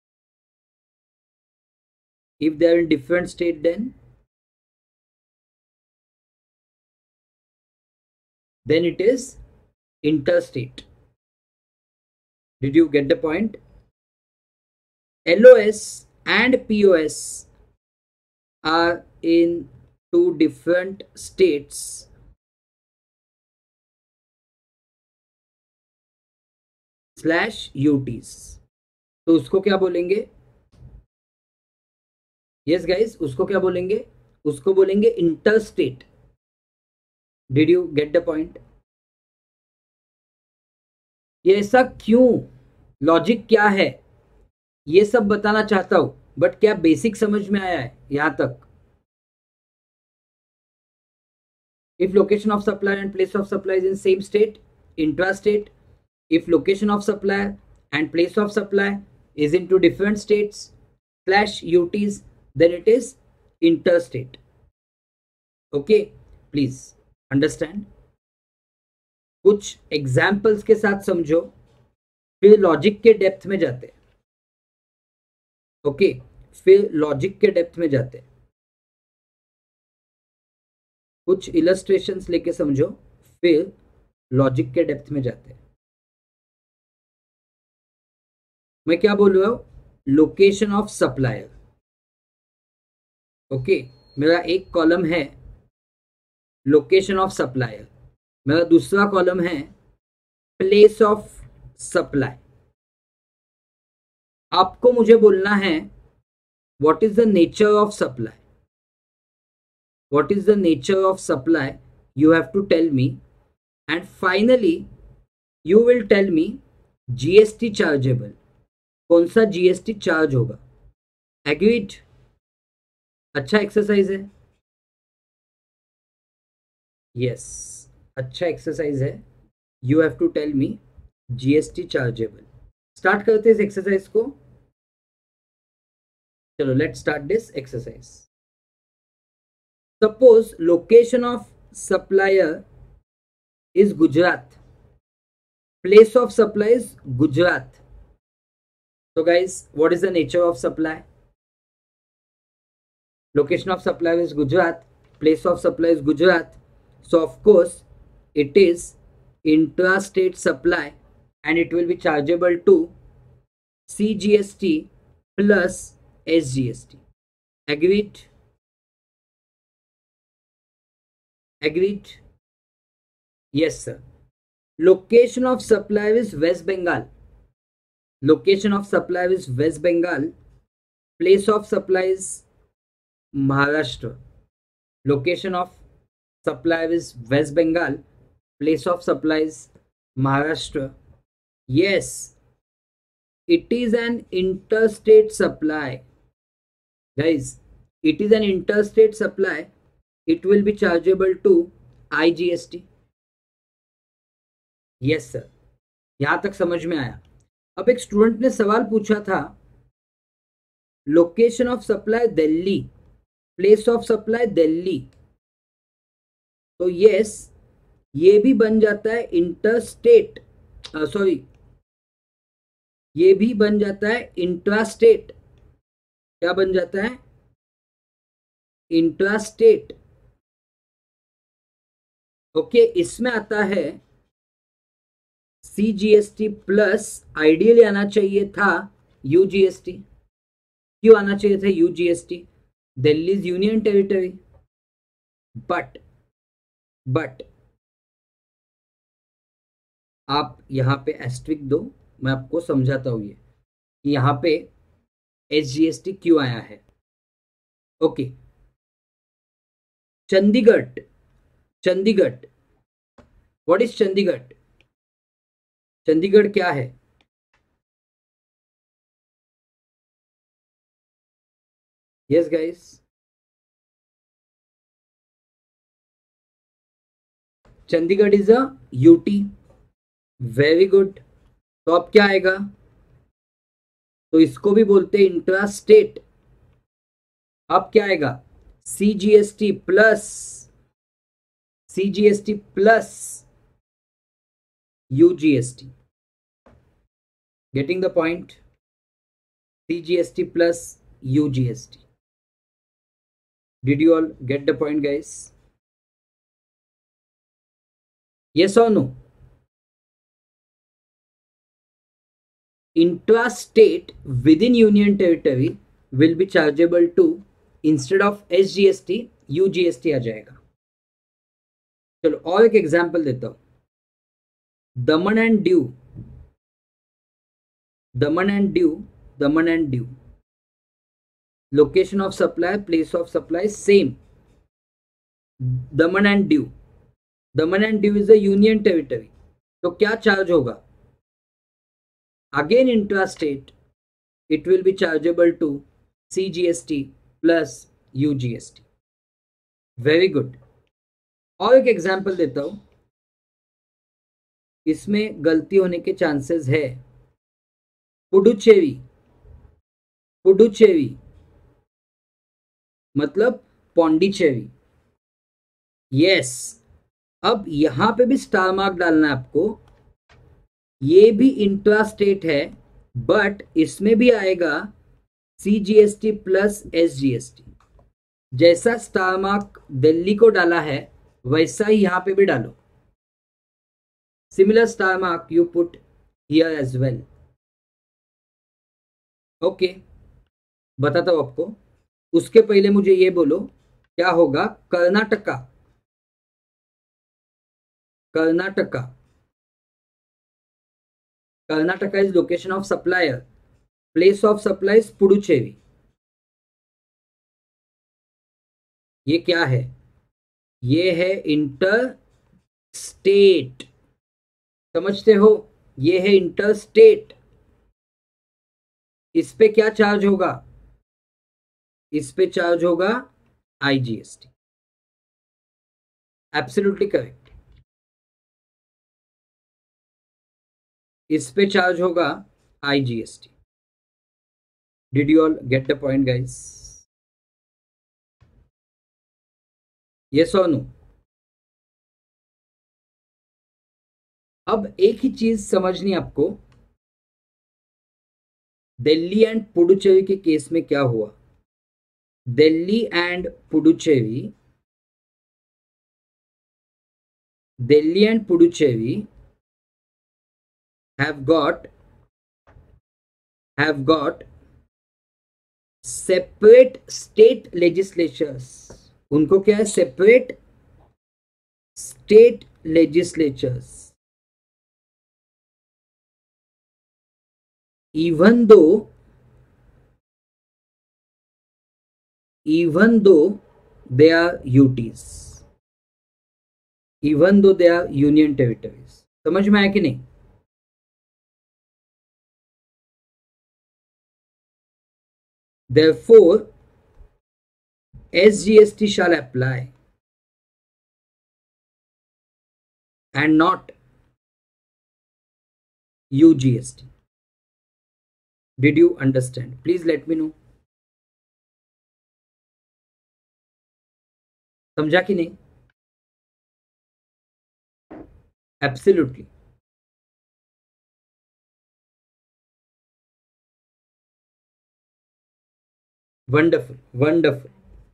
if they are in different state then then it is interstate. Did you get the point? L O S and P O S are in two different states slash U Ts. तो उसको क्या बोलेंगे? Yes guys, उसको क्या बोलेंगे? उसको बोलेंगे interstate. Did you get the point? ये ऐसा क्यों, लॉजिक क्या है, ये सब बताना चाहता हूं, बट क्या बेसिक समझ में आया है यहां तक? If location of supplier and place of supply is in same state, intrastate. If location of supplier and place of supply is into different states slash U Ts, then it is interstate. Okay, please understand. कुछ examples के साथ समझो, फिर logic के depth में जाते. Okay okay, फिर logic के डेप्थ में जाते. कुछ इलस्ट्रेशंस लेके समझो, फिर लॉजिक के डेप्थ में जाते हैं. मैं क्या बोल रहा हूं? Location of supplier. ओके, मेरा एक कॉलम है लोकेशन ऑफ सप्लायर, मेरा दूसरा कॉलम है प्लेस ऑफ सप्लाई. आपको मुझे बोलना है what is the nature of supply. What is the nature of supply? You have to tell me, and finally you will tell me G S T chargeable. कौन सा G S T charge होगा? Agreed? अच्छा exercise है. Yes, अच्छा exercise है. You have to tell me G S T chargeable. Start करते हैं इस एक्सरसाइज को. चलो let's start this exercise. Suppose location of supplier is Gujarat. Place of supply is Gujarat. So guys, what is the nature of supply? Location of supply is Gujarat. Place of supply is Gujarat. So of course, it is intra-state supply and it will be chargeable to C G S T plus S G S T. Agreed? Agreed? Yes, sir. Location of supply is West Bengal. Location of supply is West Bengal. Place of supply is Maharashtra. Location of supply is West Bengal. Place of supply is Maharashtra. Yes, it is an interstate supply. Guys, it is an interstate supply. It will be chargeable to I G S T. Yes sir, यहां तक समझ में आया. अब एक student ने सवाल पूछा था, location of supply Delhi, place of supply Delhi. तो यस, ये भी बन जाता है इंटरस्टेट, सॉरी ये भी बन जाता है इंट्रास्टेट. क्या बन जाता है? इंट्रास्टेट. ओके, इसमें आता है C G S T plus, ideally आना चाहिए था यू जी एस टी. क्यों आना चाहिए था U G S T? Delhi is union territory. But but आप यहां पे एस्ट्रिक दो, मैं आपको समझाता हूं ये कि यहां पे एस जी एस टी क्यों आया है. Okay, Chandigarh. Chandigarh, what is Chandigarh? Chandigarh क्या है? Yes guys, Chandigarh is a UT. Very good. तो अब क्या आएगा? तो इसको भी बोलते हैं इंट्रा स्टेट. अब क्या आएगा? C G S T plus, C G S T plus U G S T. Getting the point? C G S T plus U G S T. Did you all get the point, guys? Yes or no? Intra-state within union territory will be chargeable to, instead of S G S T, U G S T आ जाएगा. चलो और एक example देता हूं. Daman and Diu, Daman and Diu, Daman and Diu. Location of supply, place of supply same. Daman and Diu, Daman and Diu is a union territory. तो क्या charge होगा? Again intra state, it will be chargeable to C G S T plus U G S T. Very good. और एक example देता हूं, इसमें गलती होने के चांसेस है. पुडुचेरी, पुडुचेरी मतलब पौंडीचेरी. यस, अब यहां पे भी स्टार मार्क डालना है आपको. ये भी इंट्रा स्टेट है, बट इसमें भी आएगा C G S T plus S G S T. जैसा स्टार मार्क दिल्ली को डाला है वैसा ही यहां पे भी डालो. Similar star mark you put here as well. Okay okay. बताता हूं आपको. उसके पहले मुझे ये बोलो, क्या होगा Karnataka? Karnataka, Karnataka is location of supplier. Place of supply is Puducherry. ये क्या है? ये है इंटर स्टेट. समझते हो? ये है इंटर स्टेट. इस पे क्या चार्ज होगा? इस पे चार्ज होगा I G S T. Absolutely correct. इस पे चार्ज होगा I G S T. Did you all get the point, guys? Yes or no? अब एक ही चीज समझनी आपको, दिल्ली एंड पुडुचेरी के केस में क्या हुआ. Delhi and Puducherry Delhi and Puducherry have got have got separate state legislatures. उनको क्या है? separate state legislatures. Even though even though they are U Ts, even though they are union territories. समझ में आया कि नहीं? Therefore, S G S T shall apply and not U G S T. Did you understand? Please let me know. समझा कि नहीं? Absolutely. Wonderful wonderful.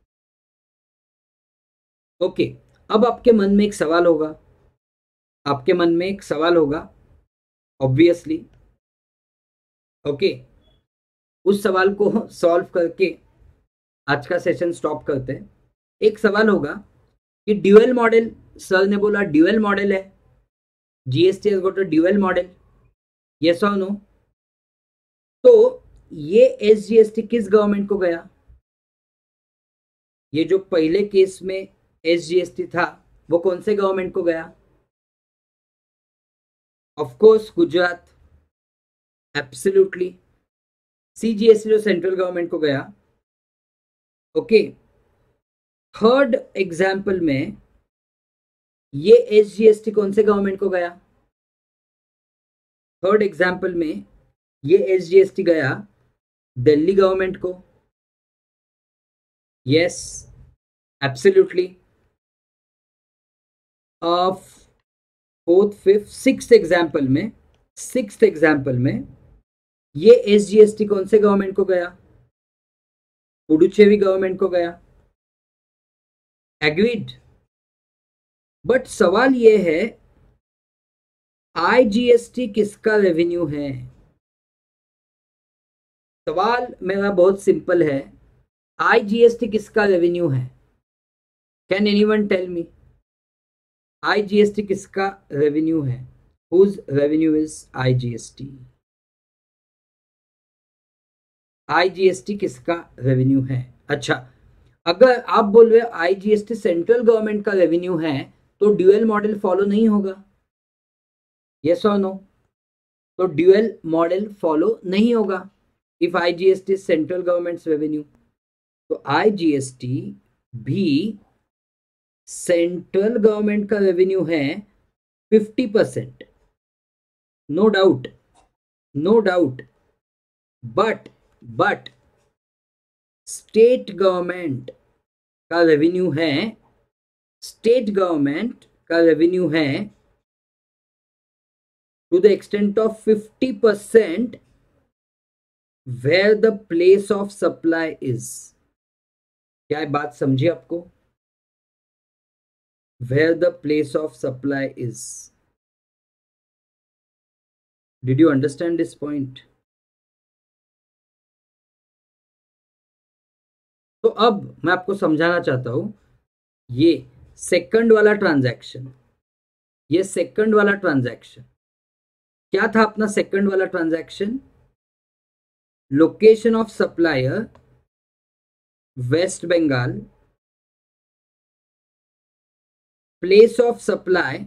Okay, अब आपके मन में एक सवाल होगा आपके मन में एक सवाल होगा ऑब्वियसली. ओके, उस सवाल को सॉल्व करके आज का सेशन स्टॉप करते हैं. एक सवाल होगा कि ड्यूअल मॉडल, सर ने बोला ड्यूअल मॉडल है, GST has got a dual model, yes और नो. तो ये एसजीएसटी किस गवर्नमेंट को गया? ये जो पहले केस में एसजीएसटी था वो कौन से गवर्नमेंट को गया? Of course Gujarat. Absolutely. CGST जो सेंट्रल गवर्नमेंट को गया. ओके, थर्ड एग्जाम्पल में ये एसजीएसटी कौन से गवर्नमेंट को गया? थर्ड एग्जाम्पल में ये एसजीएसटी गया दिल्ली गवर्नमेंट को. Yes, absolutely. Fourth, fifth, sixth example में सिक्स्थ एग्जाम्पल में ये एसजीएसटी कौन से गवर्नमेंट को गया? पुडुचेरी गवर्नमेंट को गया. एग्रीड. बट सवाल ये है, आईजीएसटी किसका रेवेन्यू है? सवाल मेरा बहुत सिंपल है, आईजीएसटी किसका रेवेन्यू है? Can anyone tell me? IGST किसका रेवेन्यू है? Whose revenue is IGST? IGST किसका रेवेन्यू है? अच्छा, अगर आप बोल रहे आईजीएसटी सेंट्रल गवर्नमेंट का रेवेन्यू है तो ड्यूअल मॉडल फॉलो नहीं होगा. यस और नो? तो ड्यूअल मॉडल फॉलो नहीं होगा if IGST is central government's revenue. तो आईजीएसटी भी सेंट्रल गवर्नमेंट का रेवेन्यू है fifty percent. No doubt, no doubt. But but state government का रेवेन्यू है स्टेट गवर्नमेंट का रेवेन्यू है to the extent of fifty percent where the place of supply is. क्या बात समझी आपको? Where the place of supply is. Did you understand this point? तो अब मैं आपको समझाना चाहता हूं, ये सेकंड वाला ट्रांजैक्शन ये सेकंड वाला ट्रांजैक्शन क्या था? अपना सेकंड वाला transaction, location of supplier West Bengal, place of supply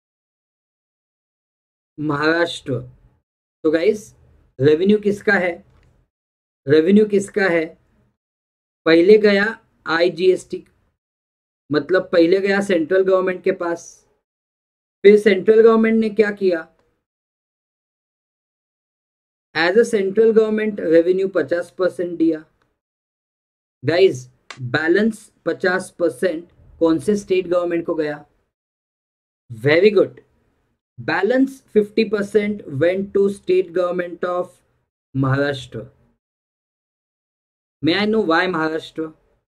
Maharashtra. तो गाइस, रेवेन्यू किसका है? रेवेन्यू किसका है? पहले गया आईजीएसटी, मतलब पहले गया सेंट्रल गवर्नमेंट के पास. फिर सेंट्रल गवर्नमेंट ने क्या किया? As a central government revenue पचास परसेंट दिया गाइज, बैलेंस पचास परसेंट कौन से स्टेट गवर्नमेंट को गया? Very good, balance fifty percent went to state government of Maharashtra. May I know why Maharashtra?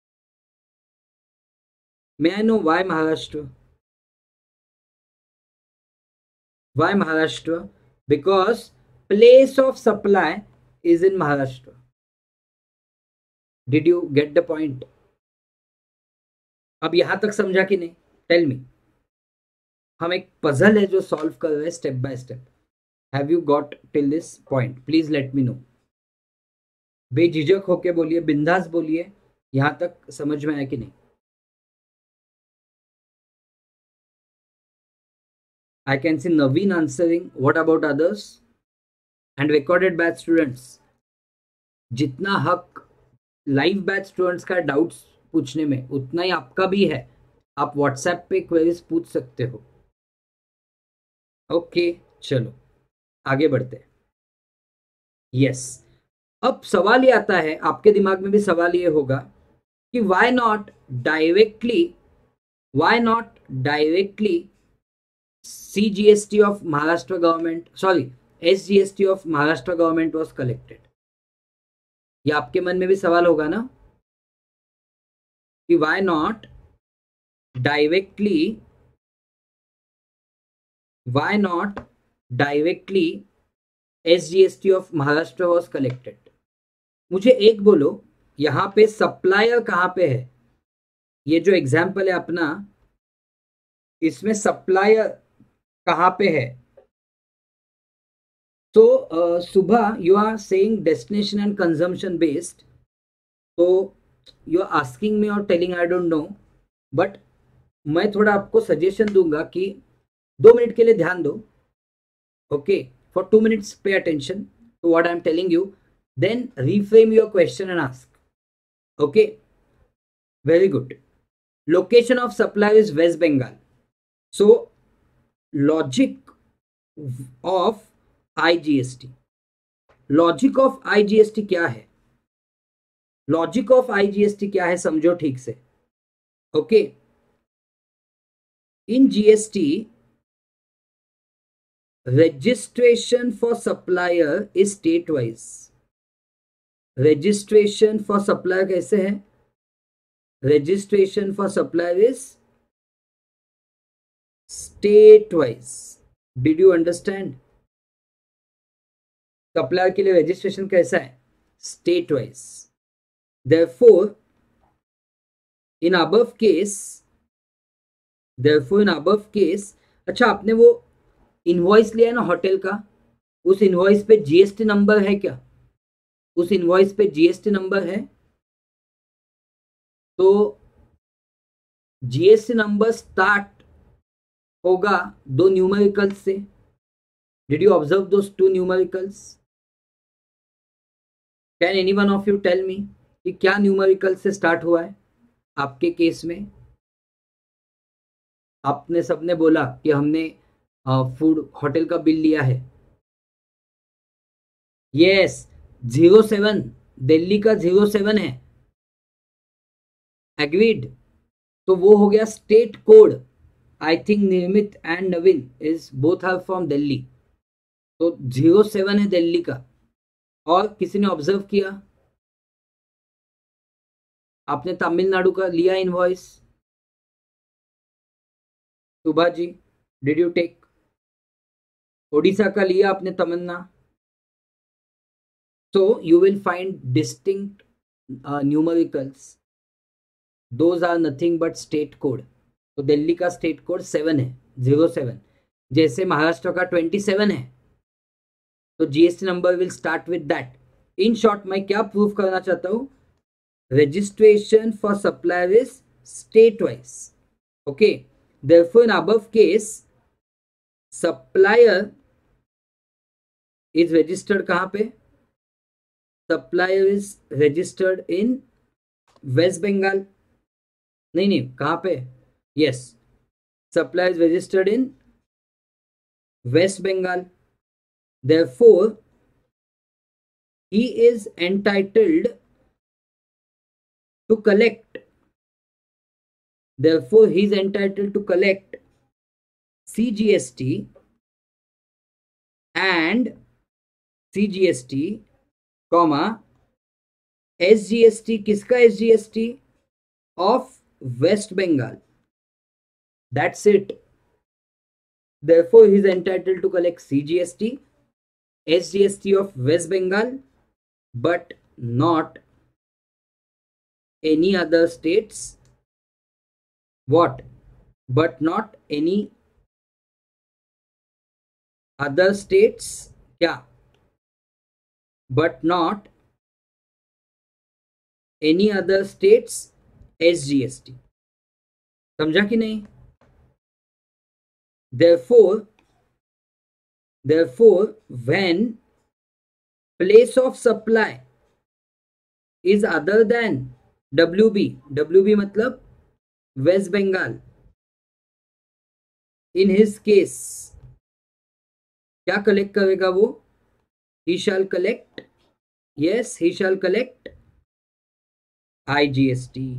May I know why Maharashtra? Why Maharashtra? Because place of supply is in Maharashtra. Did you get the point? अब यहां तक समझा कि नहीं? Tell me. हम एक puzzle है जो सॉल्व कर रहे हैं step by step. Have you got till this point? Please let me know. बेझिझक होके बोलिए, बिंदास बोलिए, यहां तक समझ में आया कि नहीं? I can see Naveen answering. What about others? And recorded batch students. जितना हक लाइव बैच स्टूडेंट्स का डाउट्स पूछने में उतना ही आपका भी है. आप व्हाट्सएप पे क्वेरीज पूछ सकते हो. ओके okay, चलो आगे बढ़ते हैं. यस, अब सवाल ये आता है, आपके दिमाग में भी सवाल ये होगा कि why not directly why not directly C G S T of Maharashtra government, sorry, S G S T of Maharashtra government was collected. ये आपके मन में भी सवाल होगा ना कि why not directly why not directly S G S T of Maharashtra was collected. मुझे एक बोलो, यहां पे सप्लायर कहां पे है? ये जो एग्जाम्पल है अपना, इसमें सप्लायर कहां पे है? तो Subha you are saying destination and consumption based, तो यू आर आस्किंग मी और telling I don't know, but मैं थोड़ा आपको सजेशन दूंगा कि दो मिनट के लिए ध्यान दो. Okay, for two minutes pay attention to what I am telling you, then reframe your question and ask. Okay, very good. Location of supply is West Bengal. So logic of I G S T, logic of I G S T क्या है? Logic of I G S T क्या है समझो ठीक से. Okay, in G S T registration for supplier is state wise. registration for supplier कैसे है? registration for supplier is state wise. did you understand? supplier के लिए registration कैसा है? state wise. therefore in above case therefore in above case अच्छा, आपने वो invoice लिया है ना होटल का, उस इनवॉइस पे जीएसटी नंबर है क्या? उस इनवॉइस पे जीएसटी नंबर है? तो जीएसटी नंबर स्टार्ट होगा दो न्यूमेरिकल्स से. Did you observe those two numericals? Can any one of you tell me कि क्या न्यूमेरिकल से स्टार्ट हुआ है आपके केस में? आपने सबने बोला कि हमने फूड होटल का बिल लिया है. यस, जीरो सेवन दिल्ली का जीरो सेवन है. एग्रीड. तो वो हो गया state code. I think Nirmit and Naveen is both are from Delhi. तो जीरो सेवन है दिल्ली का. और किसी ने ऑब्जर्व किया? आपने तमिलनाडु का लिया invoice? Subha ji, did you take? Odisha का लिया आपने, तमन्ना? so you will find distinct uh, numericals. those are nothing but state code. तो दिल्ली का स्टेट कोड सेवन है, जीरो सेवन. जैसे महाराष्ट्र का ट्वेंटी सेवन है, तो GST number will start with that. In short मैं क्या प्रूव करना चाहता हूं? Registration for supplier is state wise. Okay, therefore in above case supplier is registered कहां पे? Supplier is registered in West Bengal. नहीं नहीं, कहां पे? Yes, supplier is registered in West Bengal. Therefore he is entitled to collect, therefore he is entitled to collect C G S T and C G S T, comma S G S T, किसका S G S T? Of West Bengal. That's it. Therefore, he is entitled to collect C G S T, S G S T of West Bengal, but not any other states. What? But not any other states. क्या? But not any other states S G S T. समझा कि नहीं? Therefore, therefore, when place of supply is other than W B, W B मतलब West Bengal, in his case, क्या collect करेगा वो? He shall collect, yes, he shall collect I G S T.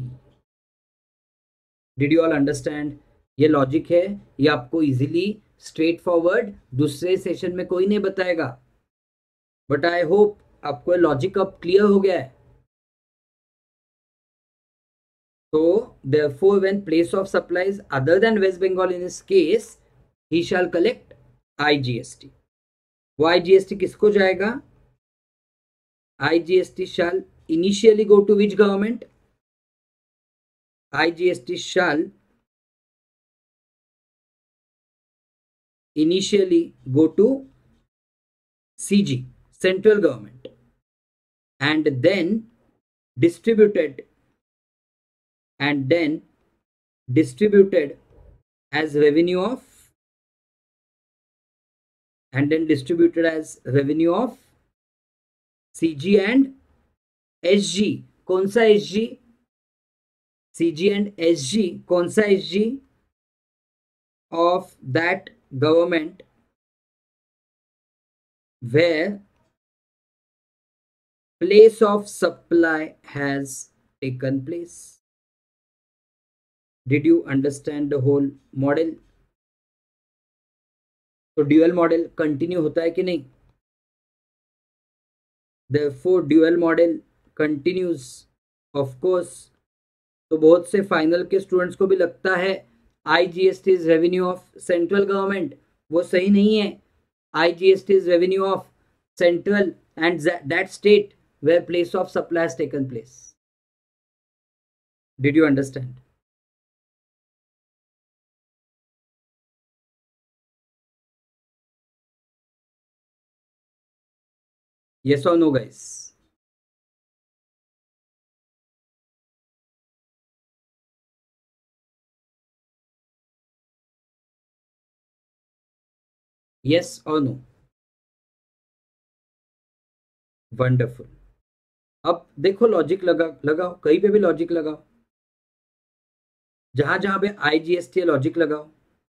Did you all understand? ये logic है, ये आपको easily straightforward दूसरे session में कोई नहीं बताएगा, बट आई होप आपको लॉजिक अब क्लियर हो गया है. So therefore, when place of supply is other than West Bengal in his case, he shall collect I G S T. वो I G S T किसको जाएगा? I G S T shall initially go to which government? I G S T shall initially go to C G, central government, and then distributed and then distributed as revenue of and then distributed as revenue of C G and S G. कौन सा S G? C G and S G. कौन सा S G? Of that government where place of supply has taken place. Did you understand the whole model? तो dual model continue होता है कि नहीं? Therefore dual model continues of course. तो बहुत से फाइनल के स्टूडेंट्स को भी लगता है I G S T is revenue of central government. वो सही नहीं है. I G S T is revenue of central and that state where place of supply has taken place. Did you understand? Yes or no, guys? Yes or no? Wonderful. अब देखो logic लगा लगाओ, कहीं पे भी लॉजिक लगाओ, जहां जहां पे I G S T logic लगाओ.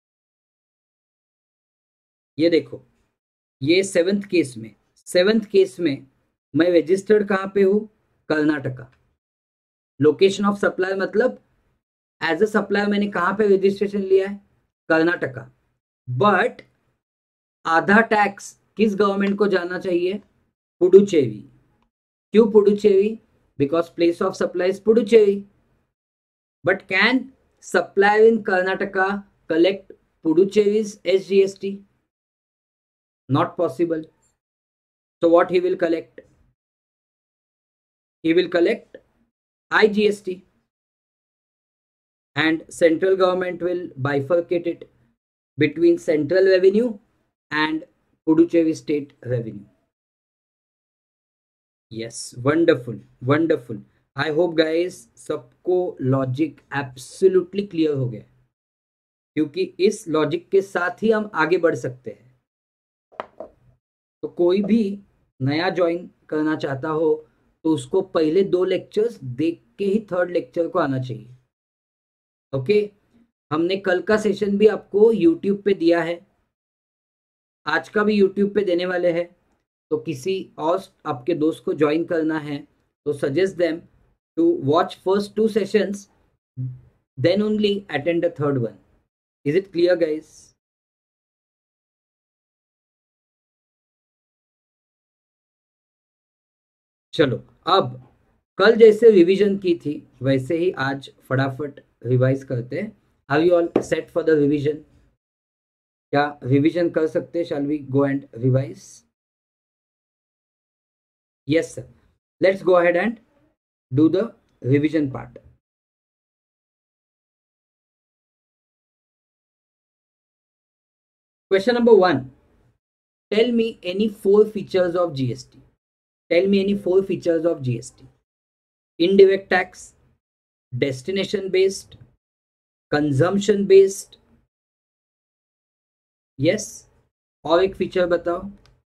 ये देखो, ये सेवेंथ केस में सेवेंथ केस में मैं रजिस्टर्ड कहां पे हूं? कर्नाटका. लोकेशन ऑफ सप्लाई मतलब एज अ सप्लायर मैंने कहां पे रजिस्ट्रेशन लिया है? कर्नाटका. बट आधा टैक्स किस गवर्नमेंट को जाना चाहिए? पुडुचेरी. क्यों Puducherry? Because place of supply is Puducherry. But can supplier in Karnataka collect Puducherry's S G S T? Not possible. So what he will collect? He will collect I G S T and central government will bifurcate it between central revenue and Puducherry state revenue. Yes, wonderful, wonderful. I hope guys सबको logic absolutely clear हो गया, क्योंकि इस logic के साथ ही हम आगे बढ़ सकते हैं. तो कोई भी नया ज्वाइन करना चाहता हो तो उसको पहले दो लेक्चर्स देख के ही थर्ड लेक्चर को आना चाहिए. ओके, हमने कल का सेशन भी आपको यूट्यूब पे दिया है, आज का भी यूट्यूब पे देने वाले हैं. तो किसी और आपके दोस्त को ज्वाइन करना है तो suggest them to watch first two sessions, then only attend the third one. Is it clear guys? चलो, अब कल जैसे रिवीजन की थी वैसे ही आज फटाफट रिवाइज करते हैं. Are you all set for the revision? क्या रिवीजन कर सकते? Shall we go and revise? Yes sir, let's go ahead and do the revision part. Question number one. Tell me any four features of G S T. Tell me any four features of G S T. Indirect tax, destination based, consumption based. Yes. और एक feature बताओ.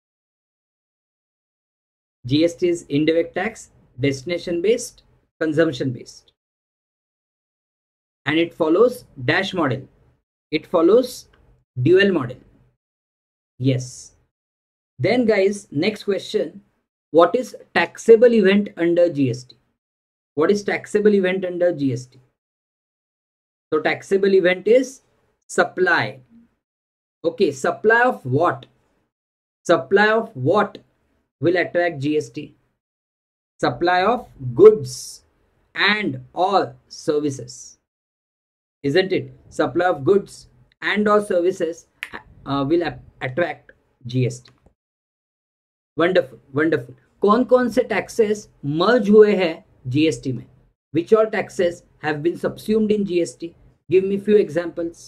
G S T is indirect tax, destination based, consumption based. And it follows dash model. It follows dual model. Yes. Then guys, next question. What is taxable event under G S T? What is taxable event under G S T? So taxable event is supply. Okay, supply of what? Supply of what will attract G S T? Supply of goods and or services. Isn't it? Supply of goods and or services uh, will attract G S T. Wonderful, wonderful. कौन कौन से taxes merge हुए हैं G S T में? Which all taxes have been subsumed in G S T? Give me few examples.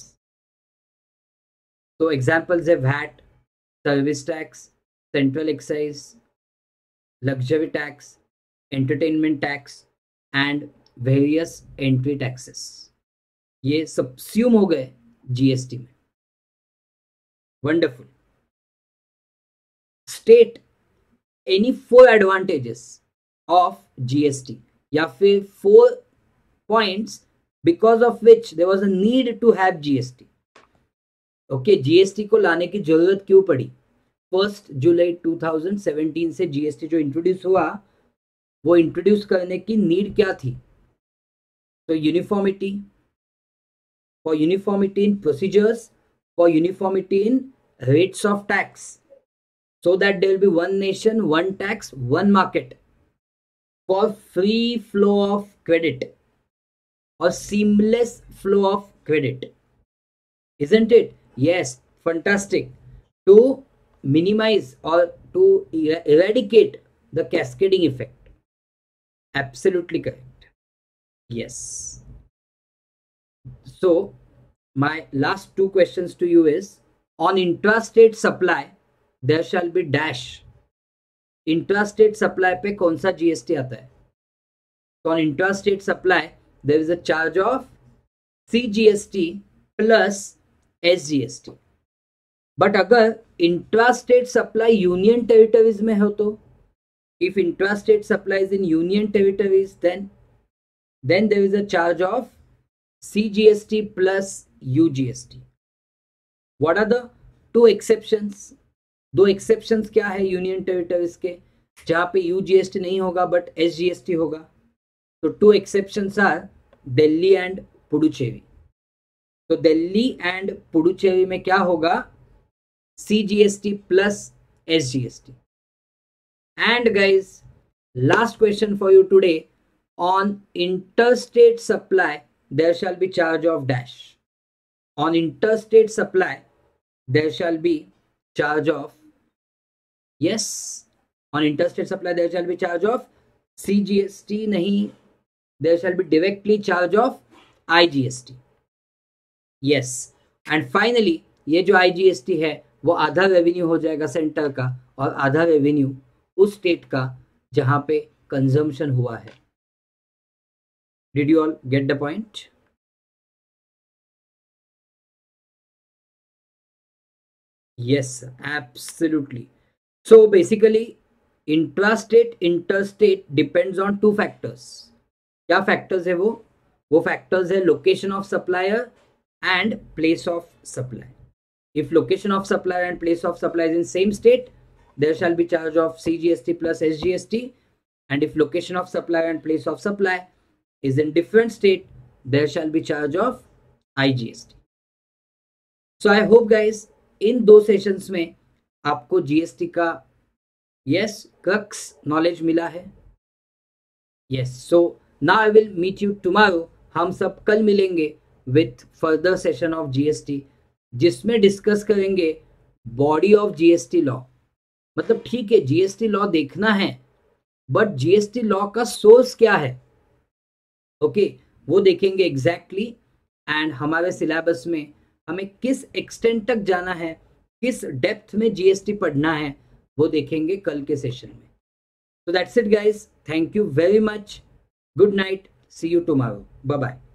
So examples है V A T, service tax, central excise, luxury tax, entertainment tax and various entry taxes. ये subsume हो गए G S T में. Wonderful. State any four advantages of G S T या फिर four points because of which there was a need to have G S T. Okay, GST को लाने की जरूरत क्यों पड़ी? फर्स्ट जुलाई टू थाउजेंड सेवेंटीन से जीएसटी जो इंट्रोड्यूस हुआ, वो इंट्रोड्यूस करने की नीड क्या थी? तो uniformity, for uniformity in procedures, for uniformity in rates of tax, so that there will be one nation, one tax, one market, for free flow of credit or seamless flow of credit. Isn't it? Yes, fantastic. To minimize or to er eradicate the cascading effect. Absolutely correct. Yes. So my last two questions to you is, on intrastate supply there shall be dash. Intrastate supply पे कौन सा GST आता है? तो on intrastate supply there is a charge of C G S T plus S G S T. But अगर intrastate supply union territories में हो तो, if intrastate supply is in union territories, then then there is a charge of C G S T plus U G S T. What are the two exceptions? दो exceptions क्या है union territories के, जहां पे यूजीएसटी नहीं होगा but SGST होगा? तो two exceptions are Delhi and Puducherry. तो दिल्ली एंड पुडुचेरी में क्या होगा? CGST plus SGST. And guys, last question for you today, on interstate supply there shall be charge of dash. On interstate supply there shall be charge of, yes, on interstate supply there shall be charge of C G S T नहीं, there shall be directly charge of I G S T. yes, and finally ये जो I G S T है वो आधा revenue हो जाएगा centre का और आधा रेवेन्यू उस स्टेट का जहां पे कंजम्पशन हुआ है. Did you all get the point? Yes, absolutely. So basically intrastate interstate depends on two factors. क्या factors है वो? वो factors है location of supplier and place of supply. If location of supplier and place of supply is in same state, there shall be charge of C G S T plus S G S T, and if location of supply and place of supply is in different state, there shall be charge of I G S T. So I hope guys इन दो sessions में आपको GST का yes crux knowledge मिला है. Yes, so now I will meet you tomorrow. हम सब कल मिलेंगे with further session of GST, जिसमें डिस्कस करेंगे बॉडी ऑफ जीएसटी लॉ. मतलब ठीक है जीएसटी लॉ देखना है, बट जीएसटी लॉ का सोर्स क्या है, ओके okay, वो देखेंगे एग्जैक्टली exactly, एंड हमारे सिलेबस में हमें किस एक्सटेंट तक जाना है, किस डेप्थ में जीएसटी पढ़ना है, वो देखेंगे कल के सेशन में. So that's it guys. Thank you very much. Good night. See you tomorrow. Bye bye.